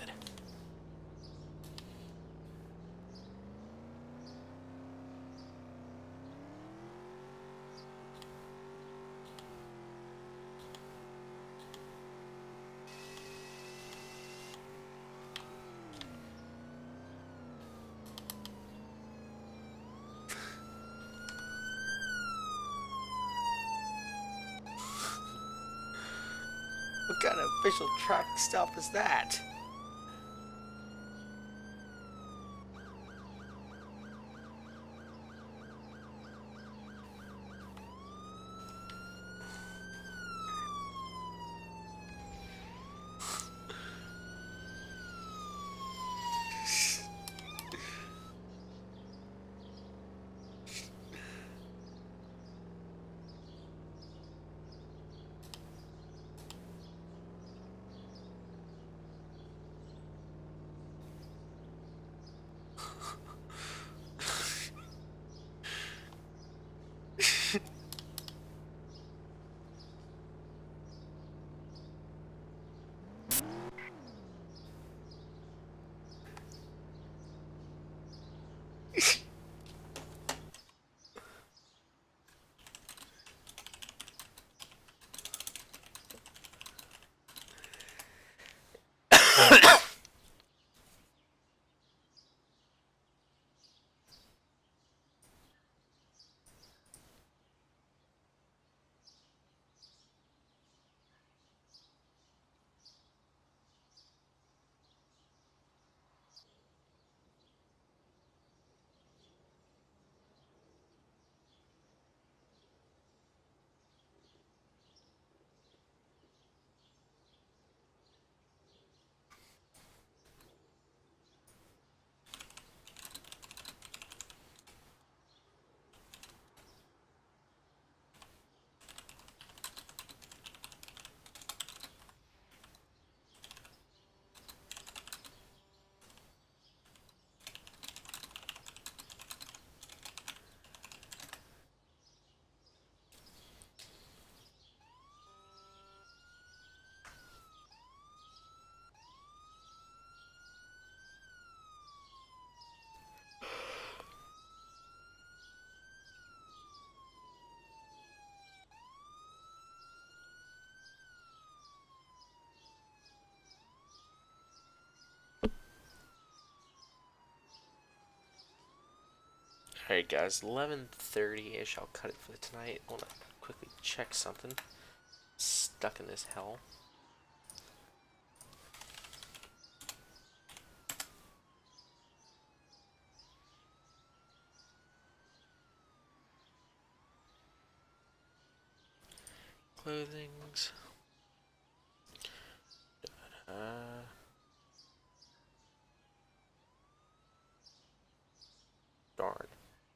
B: What kind of official traffic stop is that? Alright guys, 11:30ish, I'll cut it for tonight. I want to quickly check something. Stuck in this hell. Clothings. Darn.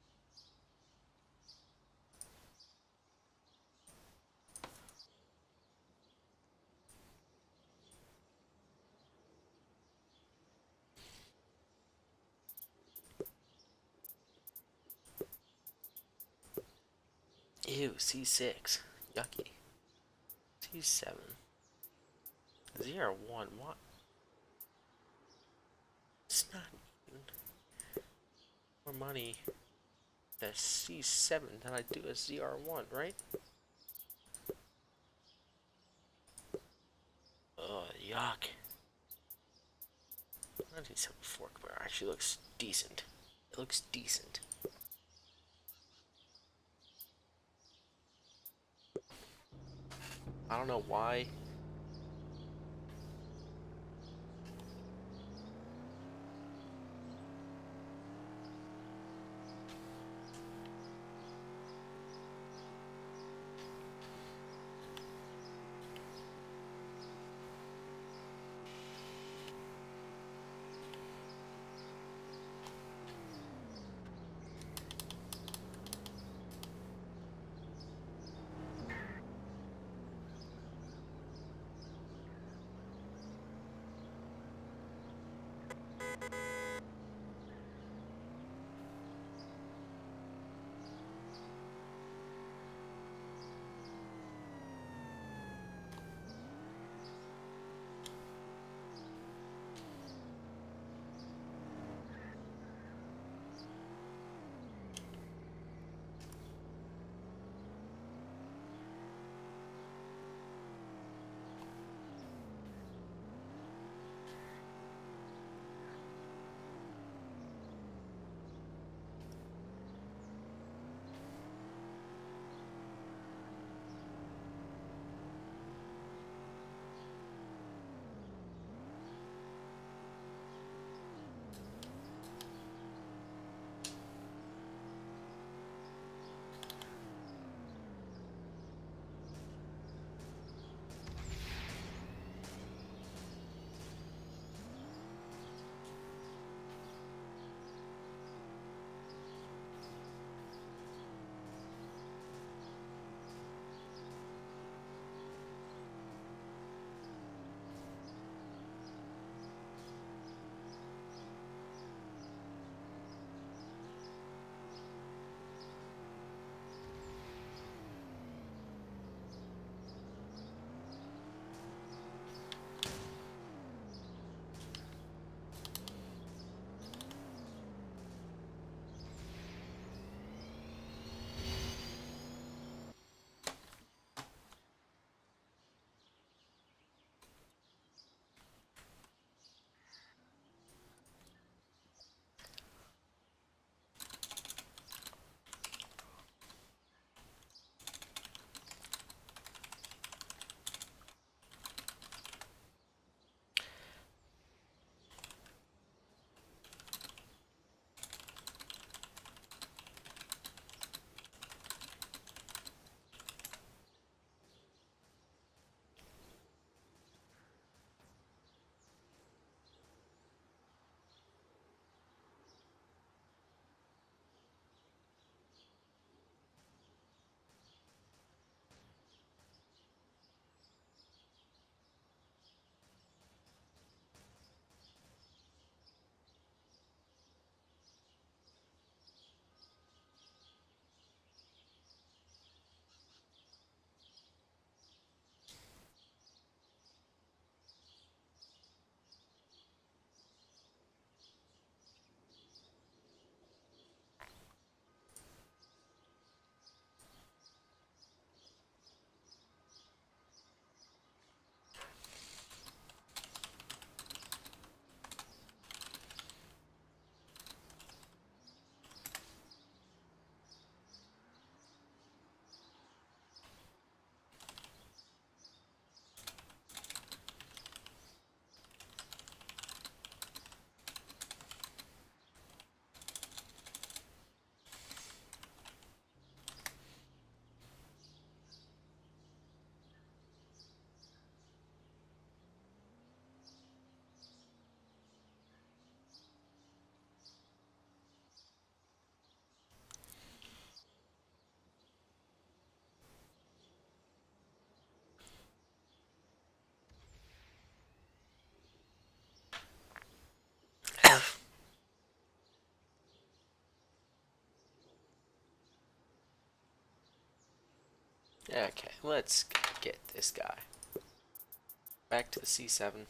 B: Ew, C6. Yucky. C7. ZR1, what? It's not even more money than a C7 than I do a ZR1, right? Ugh, yuck. 1974 Camaro actually looks decent. It looks decent. I don't know why. Okay, let's get this guy. Back to the C7.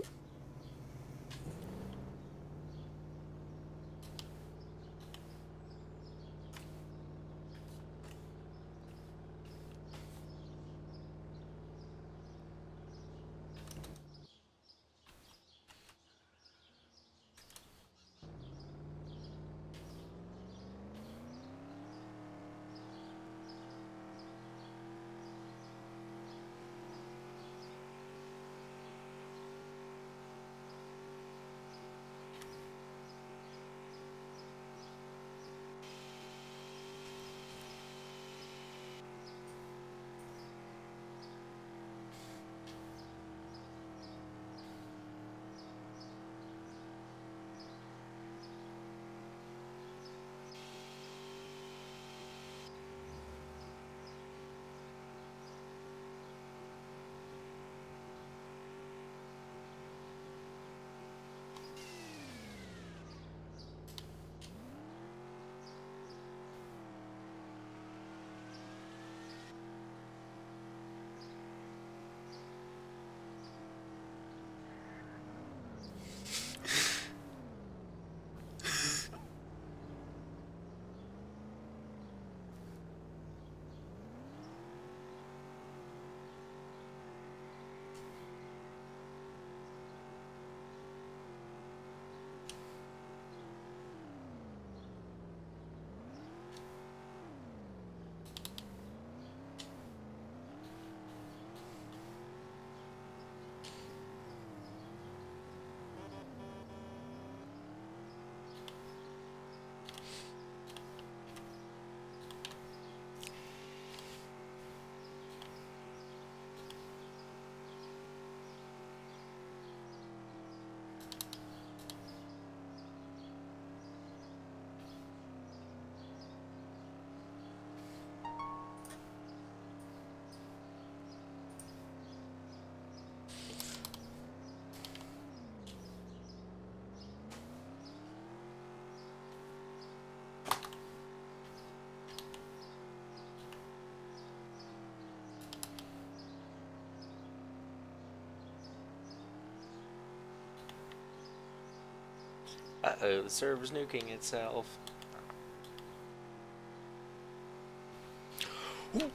B: Uh-oh, the server's nuking itself. Ooh.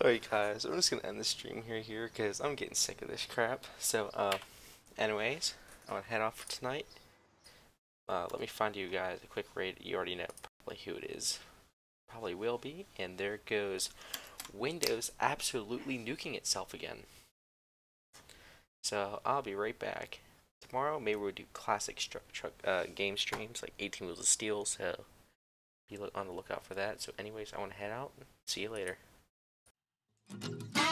B: Alright guys, I'm just gonna end the stream here because I'm getting sick of this crap. So, anyways, I'm gonna head off for tonight. Let me find you guys a quick raid. You already know probably who it is. Probably will be. And there goes Windows absolutely nuking itself again. So, I'll be right back. Tomorrow, maybe we'll do classic game streams like 18 Wheels of Steel, so be on the lookout for that. So anyways, I want to head out. See you later.